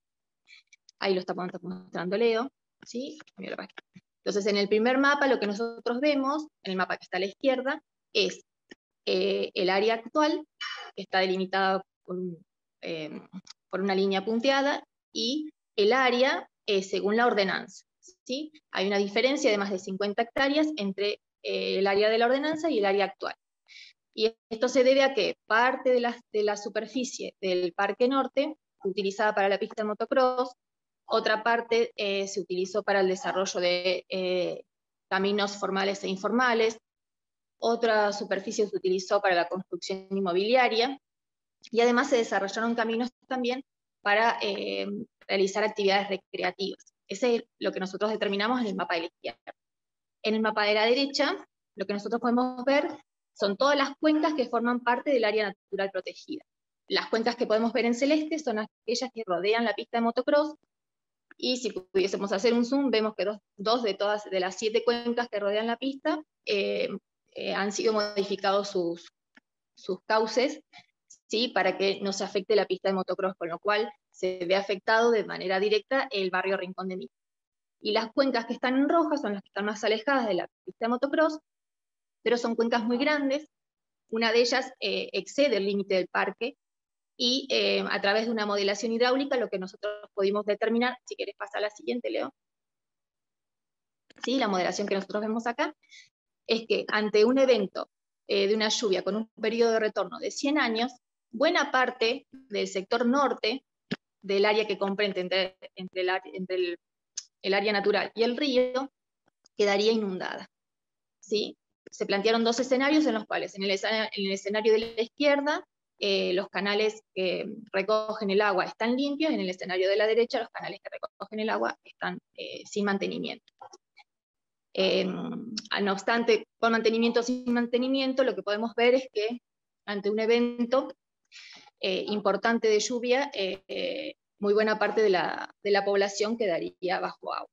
Ahí lo está mostrando Leo. ¿Sí? Entonces en el primer mapa lo que nosotros vemos, en el mapa que está a la izquierda, es eh, el área actual, que está delimitada por, eh, por una línea punteada, y el área eh, según la ordenanza. ¿Sí? Hay una diferencia de más de cincuenta hectáreas entre eh, el área de la ordenanza y el área actual. Y esto se debe a que parte de la, de la superficie del Parque Norte, utilizada para la pista de motocross, otra parte eh, se utilizó para el desarrollo de eh, caminos formales e informales, otra superficie se utilizó para la construcción inmobiliaria, y además se desarrollaron caminos también para eh, realizar actividades recreativas. Ese es lo que nosotros determinamos en el mapa de la izquierda. En el mapa de la derecha, lo que nosotros podemos ver son todas las cuencas que forman parte del área natural protegida. Las cuencas que podemos ver en celeste son aquellas que rodean la pista de motocross, y si pudiésemos hacer un zoom, vemos que dos, dos de todas de las siete cuencas que rodean la pista eh, eh, han sido modificados sus, sus cauces, ¿sí? Para que no se afecte la pista de motocross, con lo cual se ve afectado de manera directa el barrio Rincón de Mitre. Y las cuencas que están en roja son las que están más alejadas de la pista de motocross, pero son cuencas muy grandes. Una de ellas eh, excede el límite del parque, y eh, a través de una modelación hidráulica lo que nosotros pudimos determinar, si querés pasar a la siguiente, Leo, ¿sí? La modelación que nosotros vemos acá, es que ante un evento eh, de una lluvia con un periodo de retorno de cien años, buena parte del sector norte del área que comprende entre, entre, el, entre el, el área natural y el río quedaría inundada, ¿sí? Se plantearon dos escenarios en los cuales, en el, en el escenario de la izquierda, eh, los canales que recogen el agua están limpios, en el escenario de la derecha los canales que recogen el agua están eh, sin mantenimiento. Eh, no obstante, con mantenimiento o sin mantenimiento, lo que podemos ver es que ante un evento eh, importante de lluvia, eh, eh, muy buena parte de la, de la población quedaría bajo agua.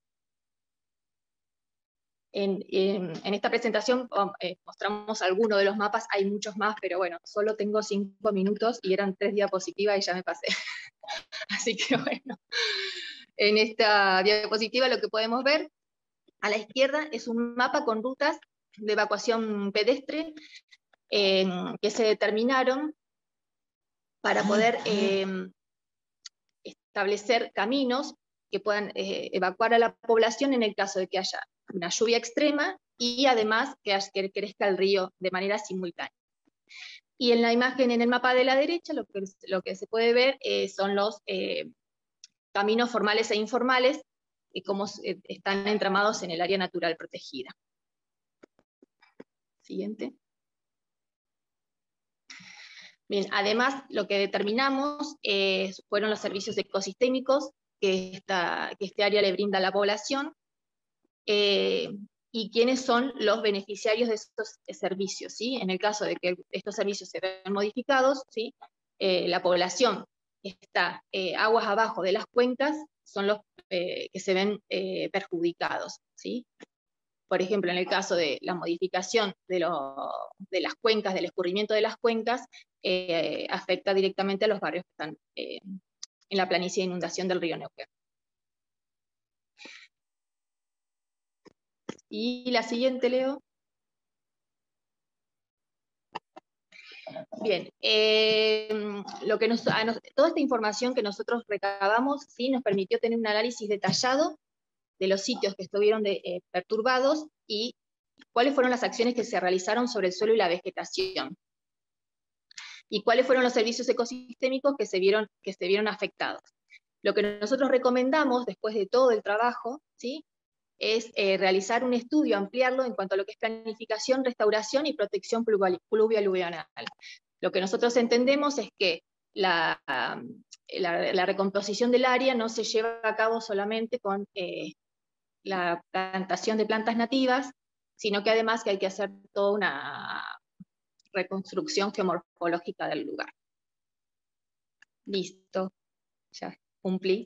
En, en, en esta presentación eh, mostramos algunos de los mapas, hay muchos más, pero bueno, solo tengo cinco minutos y eran tres diapositivas y ya me pasé. Así que bueno, en esta diapositiva lo que podemos ver a la izquierda es un mapa con rutas de evacuación pedestre eh, que se determinaron para poder eh, establecer caminos que puedan eh, evacuar a la población en el caso de que haya una lluvia extrema y además que, que crezca el río de manera simultánea. Y en la imagen, en el mapa de la derecha, lo que, lo que se puede ver eh, son los eh, caminos formales e informales y cómo eh, están entramados en el área natural protegida. Siguiente. Bien, además, lo que determinamos eh, fueron los servicios ecosistémicos que, esta, que este área le brinda a la población, eh, y quiénes son los beneficiarios de estos servicios, ¿sí? En el caso de que estos servicios se vean modificados, ¿sí? Eh, la población que está eh, aguas abajo de las cuencas son los eh, que se ven eh, perjudicados, ¿sí? Por ejemplo, en el caso de la modificación de, lo, de las cuencas, del escurrimiento de las cuencas, eh, afecta directamente a los barrios que están eh, en la planicie de inundación del río Neuquén. Y la siguiente, Leo. Bien, eh, lo que nos, a nos, toda esta información que nosotros recabamos, ¿sí? Nos permitió tener un análisis detallado de los sitios que estuvieron de, eh, perturbados y cuáles fueron las acciones que se realizaron sobre el suelo y la vegetación. Y cuáles fueron los servicios ecosistémicos que se vieron, que se vieron afectados. Lo que nosotros recomendamos, después de todo el trabajo, ¿sí? es eh, realizar un estudio, ampliarlo en cuanto a lo que es planificación, restauración y protección pluvial-aluvional. Lo que nosotros entendemos es que la, la, la recomposición del área no se lleva a cabo solamente con eh, la plantación de plantas nativas, sino que además que hay que hacer toda una reconstrucción geomorfológica del lugar. Listo, ya cumplí.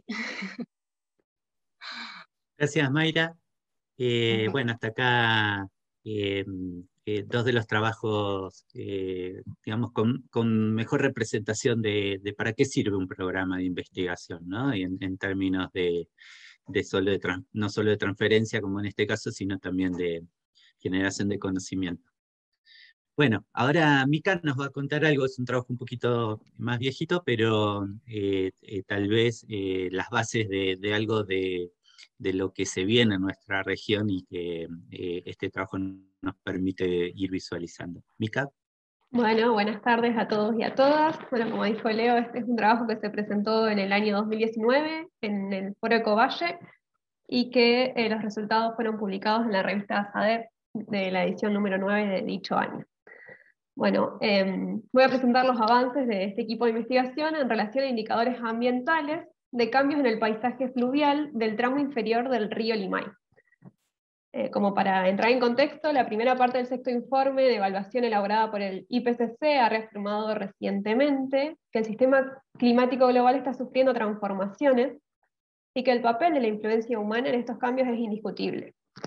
Gracias, Mayra. Eh, bueno, hasta acá eh, eh, dos de los trabajos, eh, digamos, con, con mejor representación de, de para qué sirve un programa de investigación, ¿no? Y en, en términos de, de, solo de trans, no solo de transferencia, como en este caso, sino también de generación de conocimiento. Bueno, ahora Mica nos va a contar algo, es un trabajo un poquito más viejito, pero eh, eh, tal vez eh, las bases de, de algo de, de lo que se viene en nuestra región y que eh, este trabajo nos permite ir visualizando. Mica. Bueno, buenas tardes a todos y a todas. Bueno, como dijo Leo, este es un trabajo que se presentó en el año dos mil diecinueve en el Foro Ecovalle y que eh, los resultados fueron publicados en la revista SADEP de la edición número nueve de dicho año. Bueno, eh, voy a presentar los avances de este equipo de investigación en relación a indicadores ambientales de cambios en el paisaje fluvial del tramo inferior del río Limay. Eh, como para entrar en contexto, la primera parte del sexto informe de evaluación elaborada por el I P C C ha reafirmado recientemente que el sistema climático global está sufriendo transformaciones y que el papel de la influencia humana en estos cambios es indiscutible.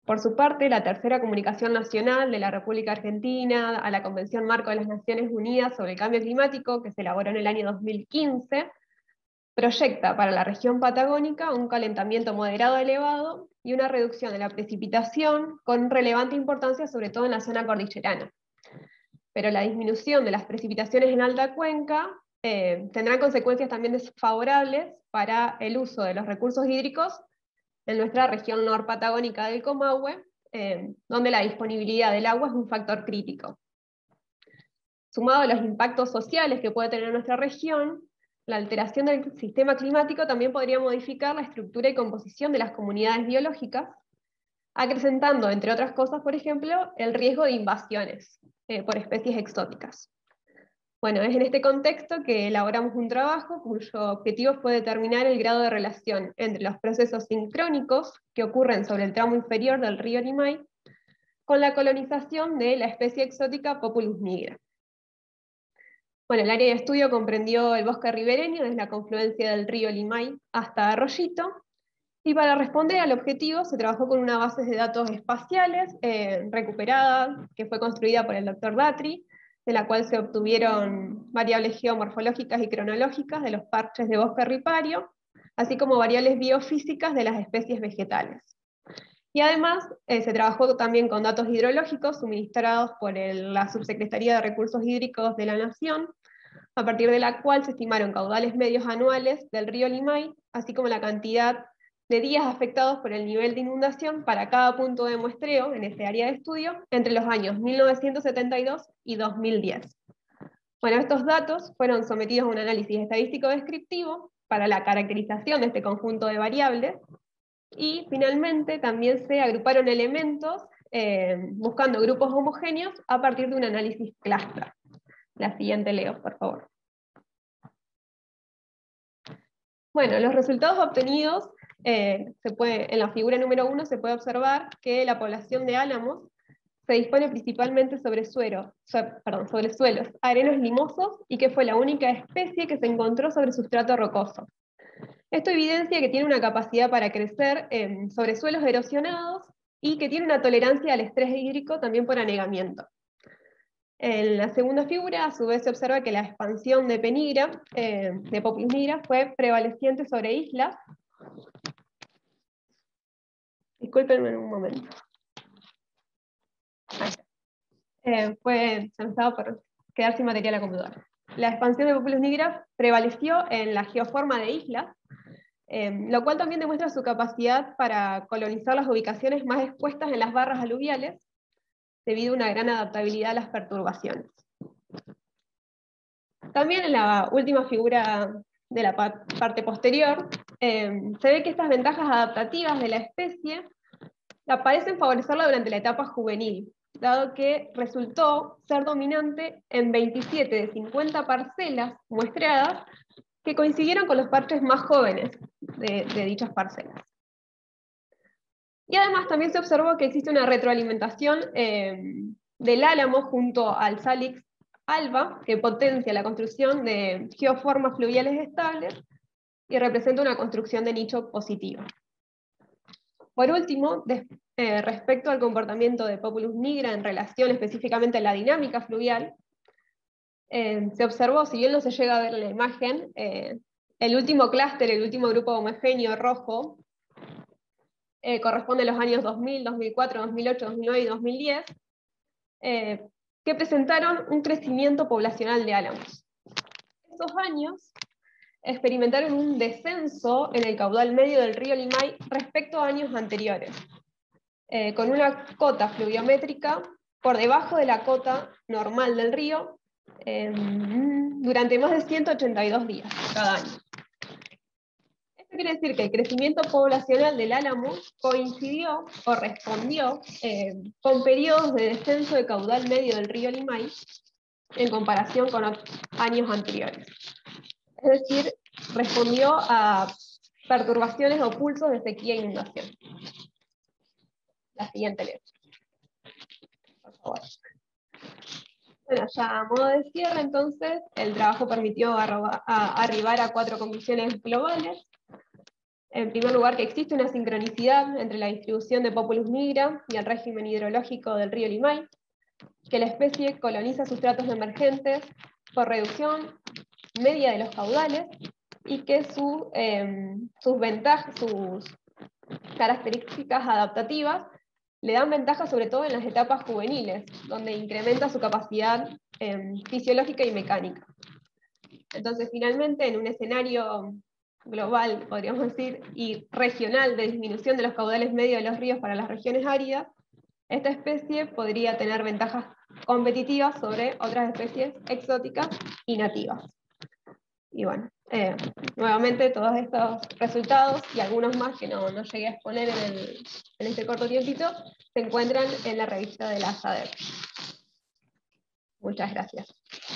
Por su parte, la tercera comunicación nacional de la República Argentina a la Convención Marco de las Naciones Unidas sobre el Cambio Climático, que se elaboró en el año dos mil quince, proyecta para la región patagónica un calentamiento moderado elevado y una reducción de la precipitación con relevante importancia, sobre todo en la zona cordillerana. Pero la disminución de las precipitaciones en alta cuenca eh, tendrá consecuencias también desfavorables para el uso de los recursos hídricos en nuestra región norpatagónica del Comahue, eh, donde la disponibilidad del agua es un factor crítico. Sumado a los impactos sociales que puede tener nuestra región, la alteración del sistema climático también podría modificar la estructura y composición de las comunidades biológicas, acrecentando, entre otras cosas, por ejemplo, el riesgo de invasiones eh, por especies exóticas. Bueno, es en este contexto que elaboramos un trabajo cuyo objetivo fue determinar el grado de relación entre los procesos sincrónicos que ocurren sobre el tramo inferior del río Limay con la colonización de la especie exótica Populus nigra. Bueno, el área de estudio comprendió el bosque ribereño desde la confluencia del río Limay hasta Arroyito, y para responder al objetivo se trabajó con una base de datos espaciales eh, recuperada, que fue construida por el doctor Datri, de la cual se obtuvieron variables geomorfológicas y cronológicas de los parches de bosque ripario, así como variables biofísicas de las especies vegetales. Y además eh, se trabajó también con datos hidrológicos suministrados por el, la Subsecretaría de Recursos Hídricos de la Nación, a partir de la cual se estimaron caudales medios anuales del río Limay, así como la cantidad de días afectados por el nivel de inundación para cada punto de muestreo en este área de estudio entre los años mil novecientos setenta y dos y dos mil diez. Bueno, estos datos fueron sometidos a un análisis estadístico descriptivo para la caracterización de este conjunto de variables, y finalmente también se agruparon elementos eh, buscando grupos homogéneos a partir de un análisis clúster. La siguiente leo, por favor. Bueno, los resultados obtenidos, eh, se puede, en la figura número uno se puede observar que la población de álamos se dispone principalmente sobre, suero, sobre, perdón, sobre suelos arenos limosos, y que fue la única especie que se encontró sobre sustrato rocoso. Esto evidencia que tiene una capacidad para crecer en, sobre suelos erosionados, y que tiene una tolerancia al estrés hídrico también por anegamiento. En la segunda figura, a su vez, se observa que la expansión de Penigra, eh, de Populus nigra, fue prevaleciente sobre islas. Discúlpenme un momento. Eh, fue, se me estaba por quedar sin material a computadora. La expansión de Populus nigra prevaleció en la geoforma de islas, eh, lo cual también demuestra su capacidad para colonizar las ubicaciones más expuestas en las barras aluviales, debido a una gran adaptabilidad a las perturbaciones. También en la última figura de la parte posterior, eh, se ve que estas ventajas adaptativas de la especie parecen favorecerla durante la etapa juvenil, dado que resultó ser dominante en veintisiete de cincuenta parcelas muestreadas que coincidieron con los parches más jóvenes de, de dichas parcelas. Y además también se observó que existe una retroalimentación eh, del álamo junto al Salix alba, que potencia la construcción de geoformas fluviales estables y representa una construcción de nicho positiva. Por último, de, eh, respecto al comportamiento de Populus nigra en relación específicamente a la dinámica fluvial, eh, se observó, si bien no se llega a ver en la imagen, eh, el último clúster, el último grupo homogéneo rojo, Eh, corresponde a los años dos mil, dos mil cuatro, dos mil ocho, dos mil nueve y dos mil diez, eh, que presentaron un crecimiento poblacional de álamos. Estos años experimentaron un descenso en el caudal medio del río Limay respecto a años anteriores, eh, con una cota fluviométrica por debajo de la cota normal del río eh, durante más de ciento ochenta y dos días cada año. Esto quiere decir que el crecimiento poblacional del álamo coincidió o respondió eh, con periodos de descenso de caudal medio del río Limay en comparación con años anteriores. Es decir, respondió a perturbaciones o pulsos de sequía e inundación. La siguiente letra. Por favor. Bueno, ya a modo de cierre, entonces, el trabajo permitió arroba, a, arribar a cuatro conclusiones globales. En primer lugar, que existe una sincronicidad entre la distribución de Populus nigra y el régimen hidrológico del río Limay, que la especie coloniza sustratos emergentes por reducción media de los caudales y que su, eh, sus ventajas, sus características adaptativas le dan ventajas sobre todo en las etapas juveniles, donde incrementa su capacidad eh, fisiológica y mecánica. Entonces, finalmente, en un escenario global, podríamos decir, y regional de disminución de los caudales medios de los ríos para las regiones áridas, esta especie podría tener ventajas competitivas sobre otras especies exóticas y nativas. Y bueno, eh, nuevamente todos estos resultados y algunos más que no, no llegué a exponer en, el, en este corto tiempito, se encuentran en la revista de la S A D E P. Muchas gracias.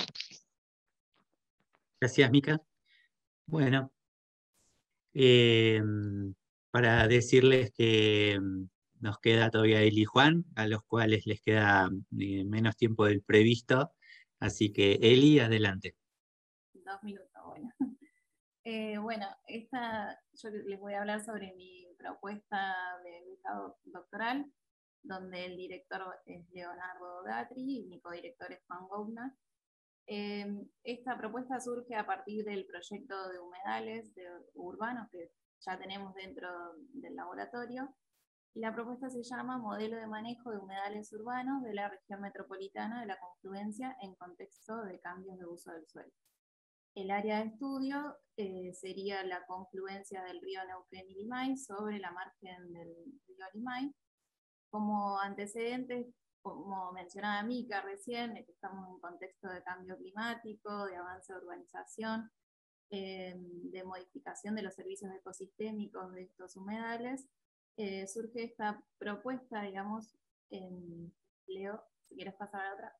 Gracias, Mica. Bueno, eh, para decirles que nos queda todavía Eli y Juan, a los cuales les queda eh, menos tiempo del previsto, así que Eli, adelante. Dos minutos, bueno. Eh, bueno, esta, yo les voy a hablar sobre mi propuesta de beca doctoral, donde el director es Leonardo Datri y mi codirector es Juan Goubner. Eh, esta propuesta surge a partir del proyecto de humedales de urbanos que ya tenemos dentro del laboratorio, y la propuesta se llama Modelo de manejo de humedales urbanos de la región metropolitana de la confluencia en contexto de cambios de uso del suelo. El área de estudio eh, sería la confluencia del río Neuquén y Limay sobre la margen del río Limay. Como antecedentes, como mencionaba Mica recién, estamos en un contexto de cambio climático, de avance de urbanización, eh, de modificación de los servicios ecosistémicos de estos humedales. Eh, surge esta propuesta, digamos, en Leo, si quieres pasar a la otra,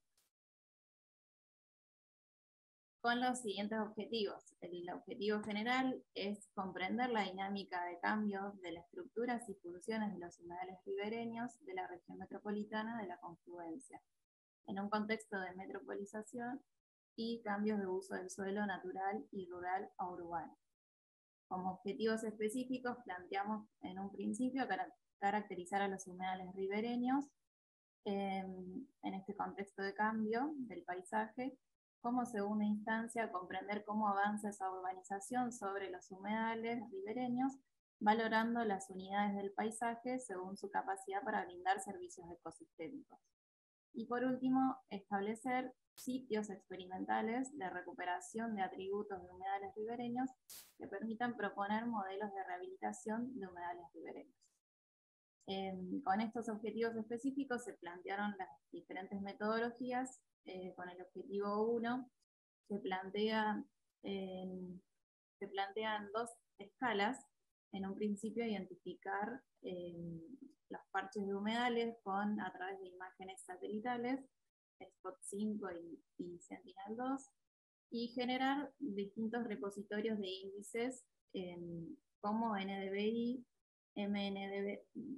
con los siguientes objetivos. El objetivo general es comprender la dinámica de cambios de las estructuras y funciones de los humedales ribereños de la región metropolitana de la confluencia, en un contexto de metropolización y cambios de uso del suelo natural y rural a urbano. Como objetivos específicos planteamos en un principio caracterizar a los humedales ribereños en, en este contexto de cambio del paisaje, como segunda instancia comprender cómo avanza esa urbanización sobre los humedales ribereños, valorando las unidades del paisaje según su capacidad para brindar servicios ecosistémicos. Y por último, establecer sitios experimentales de recuperación de atributos de humedales ribereños que permitan proponer modelos de rehabilitación de humedales ribereños. Eh, con estos objetivos específicos se plantearon las diferentes metodologías. Eh, con el objetivo uno se, plantea, eh, se plantean dos escalas. En un principio identificar eh, los parches de humedales con, a través de imágenes satelitales, Spot cinco y, y Sentinel dos, y generar distintos repositorios de índices eh, como N D V I, M N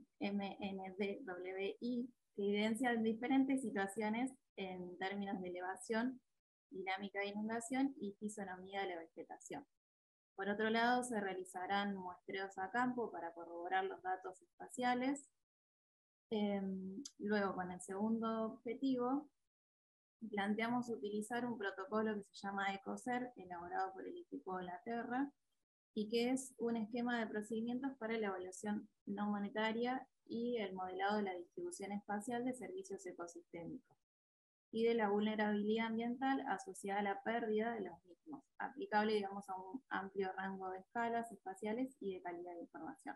D W I, que evidencian diferentes situaciones en términos de elevación, dinámica de inundación y fisonomía de la vegetación. Por otro lado, se realizarán muestreos a campo para corroborar los datos espaciales. Eh, luego, con el segundo objetivo, planteamos utilizar un protocolo que se llama ECOSER, elaborado por el equipo de la Terra, y que es un esquema de procedimientos para la evaluación no monetaria y el modelado de la distribución espacial de servicios ecosistémicos, y de la vulnerabilidad ambiental asociada a la pérdida de los mismos, aplicable, digamos, a un amplio rango de escalas espaciales y de calidad de información.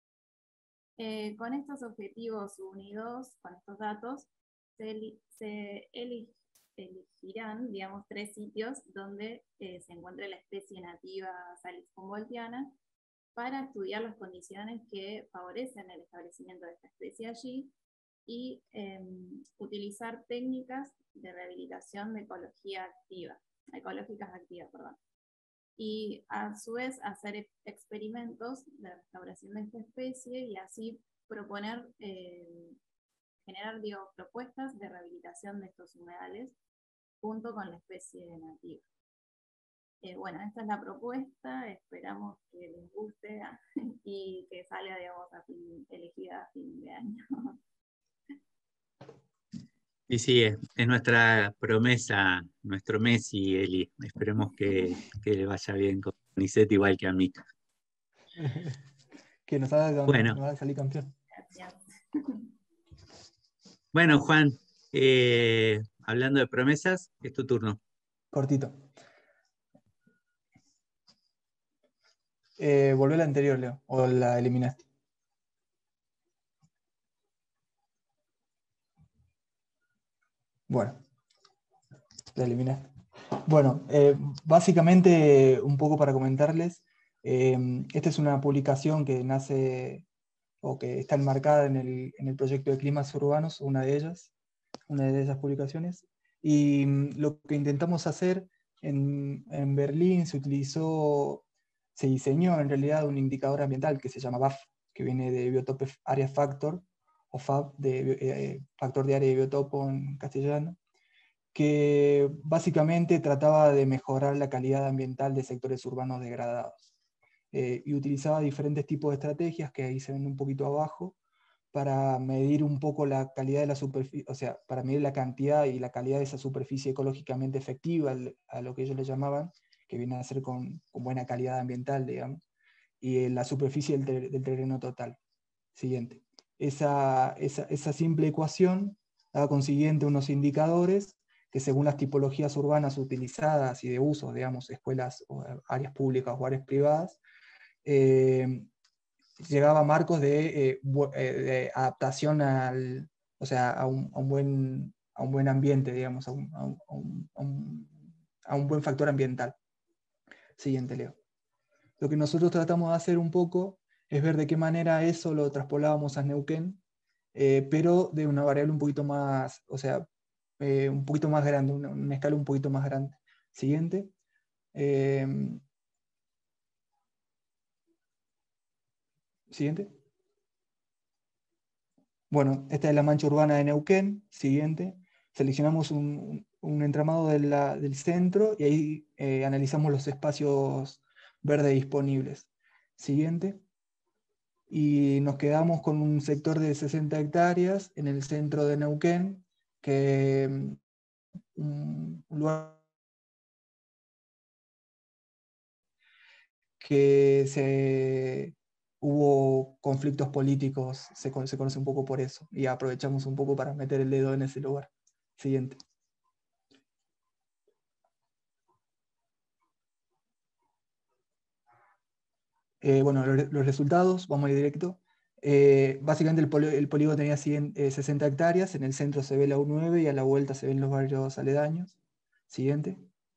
Eh, con estos objetivos unidos, con estos datos, se, se elegirán, digamos, tres sitios donde eh, se encuentre la especie nativa Salix humboldtiana, para estudiar las condiciones que favorecen el establecimiento de esta especie allí, y eh, utilizar técnicas de rehabilitación de ecología activa, ecológicas activas, perdón. Y a su vez hacer experimentos de restauración de esta especie y así proponer, eh, generar, digo, propuestas de rehabilitación de estos humedales junto con la especie nativa. Eh, bueno, esta es la propuesta, esperamos que les guste y que salga, digamos, a fin, elegida a fin de año. Y sí, es, es nuestra promesa, nuestro Messi, Eli. Esperemos que, que le vaya bien con Niceto igual que a mí. Que nos haga, Bueno. nos haga salir campeón. Gracias. Bueno, Juan, eh, hablando de promesas, es tu turno. Cortito. Eh, volvé a la anterior, Leo, o la eliminaste. Bueno, la eliminaste. Bueno, eh, básicamente, un poco para comentarles, eh, esta es una publicación que nace o que está enmarcada en el, en el proyecto de climas urbanos, una de ellas, una de esas publicaciones, y mm, lo que intentamos hacer en, en Berlín se utilizó, se diseñó en realidad un indicador ambiental que se llama B A F, que viene de Biotope Area Factor, o F A B, de eh, factor de área de biotopo en castellano, que básicamente trataba de mejorar la calidad ambiental de sectores urbanos degradados. Eh, y utilizaba diferentes tipos de estrategias, que ahí se ven un poquito abajo, para medir un poco la calidad de la superficie, o sea, para medir la cantidad y la calidad de esa superficie ecológicamente efectiva, a lo que ellos le llamaban, que viene a ser con, con buena calidad ambiental, digamos, y la superficie del, ter del terreno total. Siguiente. Esa, esa, esa simple ecuación da consiguiente unos indicadores que según las tipologías urbanas utilizadas y de uso, digamos, escuelas, o áreas públicas o áreas privadas, eh, llegaba a marcos de, eh, de adaptación al, o sea, a, un, a, un buen, a un buen ambiente, digamos, a un, a un, a un, a un buen factor ambiental. Siguiente, Leo. Lo que nosotros tratamos de hacer un poco es ver de qué manera eso lo traspolábamos a Neuquén, eh, pero de una variable un poquito más, o sea, eh, un poquito más grande, una, una escala un poquito más grande. Siguiente. Eh, Siguiente. Bueno, esta es la mancha urbana de Neuquén. Siguiente. Seleccionamos un, un entramado de la, del centro y ahí eh, analizamos los espacios verdes disponibles. Siguiente. Y nos quedamos con un sector de sesenta hectáreas en el centro de Neuquén, que un lugar que se, hubo conflictos políticos, se, se conoce un poco por eso, y aprovechamos un poco para meter el dedo en ese lugar. Siguiente. Eh, bueno, los, los resultados, vamos a ir directo. Eh, básicamente el, poli, el polígono tenía cien, eh, sesenta hectáreas, en el centro se ve la U nueve y a la vuelta se ven los barrios aledaños. Siguiente.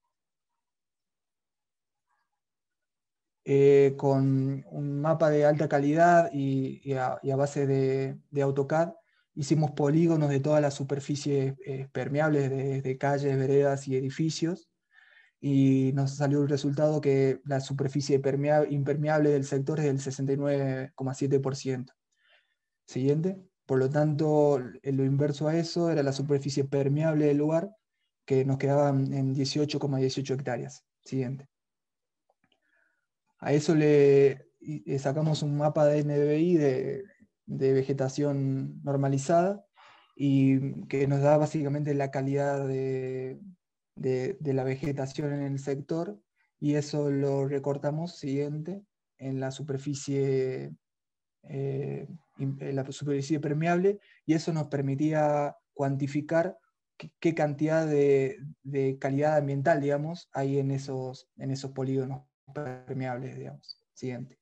Eh, con un mapa de alta calidad y, y, a, y a base de, de AutoCAD, hicimos polígonos de todas las superficies eh, permeables de, de calles, veredas y edificios, y nos salió el resultado que la superficie permeable, impermeable del sector es del sesenta y nueve coma siete por ciento. Siguiente. Por lo tanto, lo inverso a eso era la superficie permeable del lugar, que nos quedaba en dieciocho coma dieciocho hectáreas. Siguiente. A eso le, le sacamos un mapa de N D V I de, de vegetación normalizada, y que nos da básicamente la calidad de, de, de la vegetación en el sector, y eso lo recortamos, siguiente, en la superficie, eh, en la superficie permeable, y eso nos permitía cuantificar qué, qué cantidad de, de calidad ambiental, digamos, hay en esos, en esos polígonos permeables, digamos. Siguiente.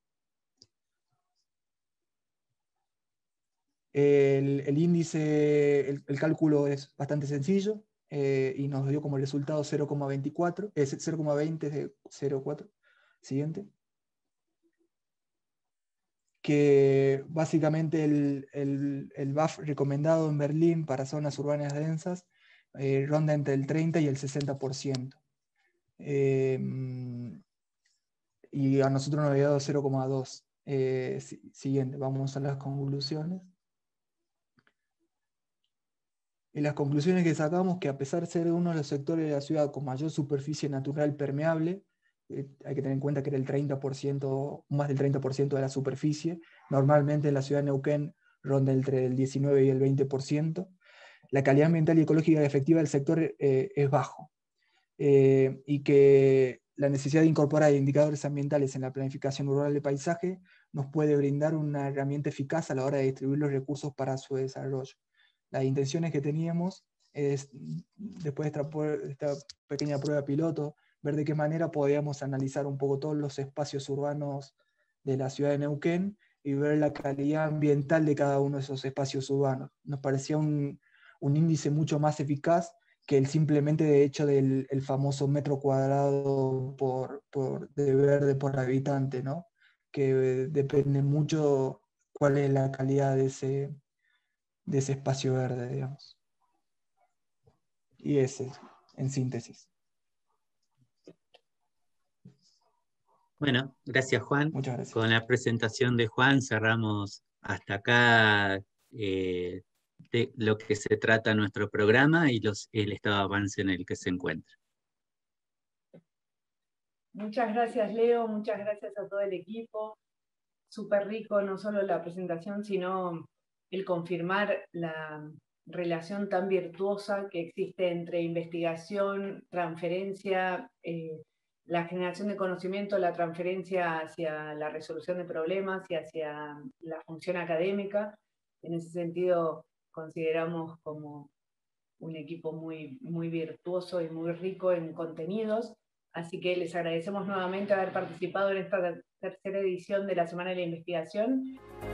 El, el índice, el, el cálculo es bastante sencillo, eh, y nos dio como resultado cero coma veinticuatro, es cero coma veinte cero coma cuatro. Siguiente. Que básicamente el, el, el B A F recomendado en Berlín para zonas urbanas densas eh, ronda entre el treinta y el sesenta por ciento. Eh, y a nosotros nos había dado cero coma dos. Eh, siguiente, vamos a las conclusiones. Y las conclusiones que sacamos, que a pesar de ser uno de los sectores de la ciudad con mayor superficie natural permeable, eh, hay que tener en cuenta que era el treinta por ciento, más del treinta por ciento de la superficie. Normalmente en la ciudad de Neuquén ronda entre el diecinueve y el veinte por ciento. La calidad ambiental y ecológica efectiva del sector eh, es bajo. Eh, y que la necesidad de incorporar indicadores ambientales en la planificación rural de paisaje nos puede brindar una herramienta eficaz a la hora de distribuir los recursos para su desarrollo. Las intenciones que teníamos es, después de esta, esta pequeña prueba piloto, ver de qué manera podíamos analizar un poco todos los espacios urbanos de la ciudad de Neuquén y ver la calidad ambiental de cada uno de esos espacios urbanos. Nos parecía un, un índice mucho más eficaz que el simplemente de hecho del el famoso metro cuadrado por, por, de verde por habitante, ¿no? Que depende mucho cuál es la calidad de ese, de ese espacio verde, digamos. Y ese, en síntesis. Bueno, gracias Juan. Muchas gracias. Con la presentación de Juan cerramos hasta acá eh, de lo que se trata nuestro programa y los, el estado de avance en el que se encuentra. Muchas gracias Leo, muchas gracias a todo el equipo. Súper rico no solo la presentación, sino el confirmar la relación tan virtuosa que existe entre investigación, transferencia, eh, la generación de conocimiento, la transferencia hacia la resolución de problemas y hacia la función académica. En ese sentido, consideramos como un equipo muy, muy virtuoso y muy rico en contenidos. Así que les agradecemos nuevamente haber participado en esta tercera edición de la Semana de la Investigación.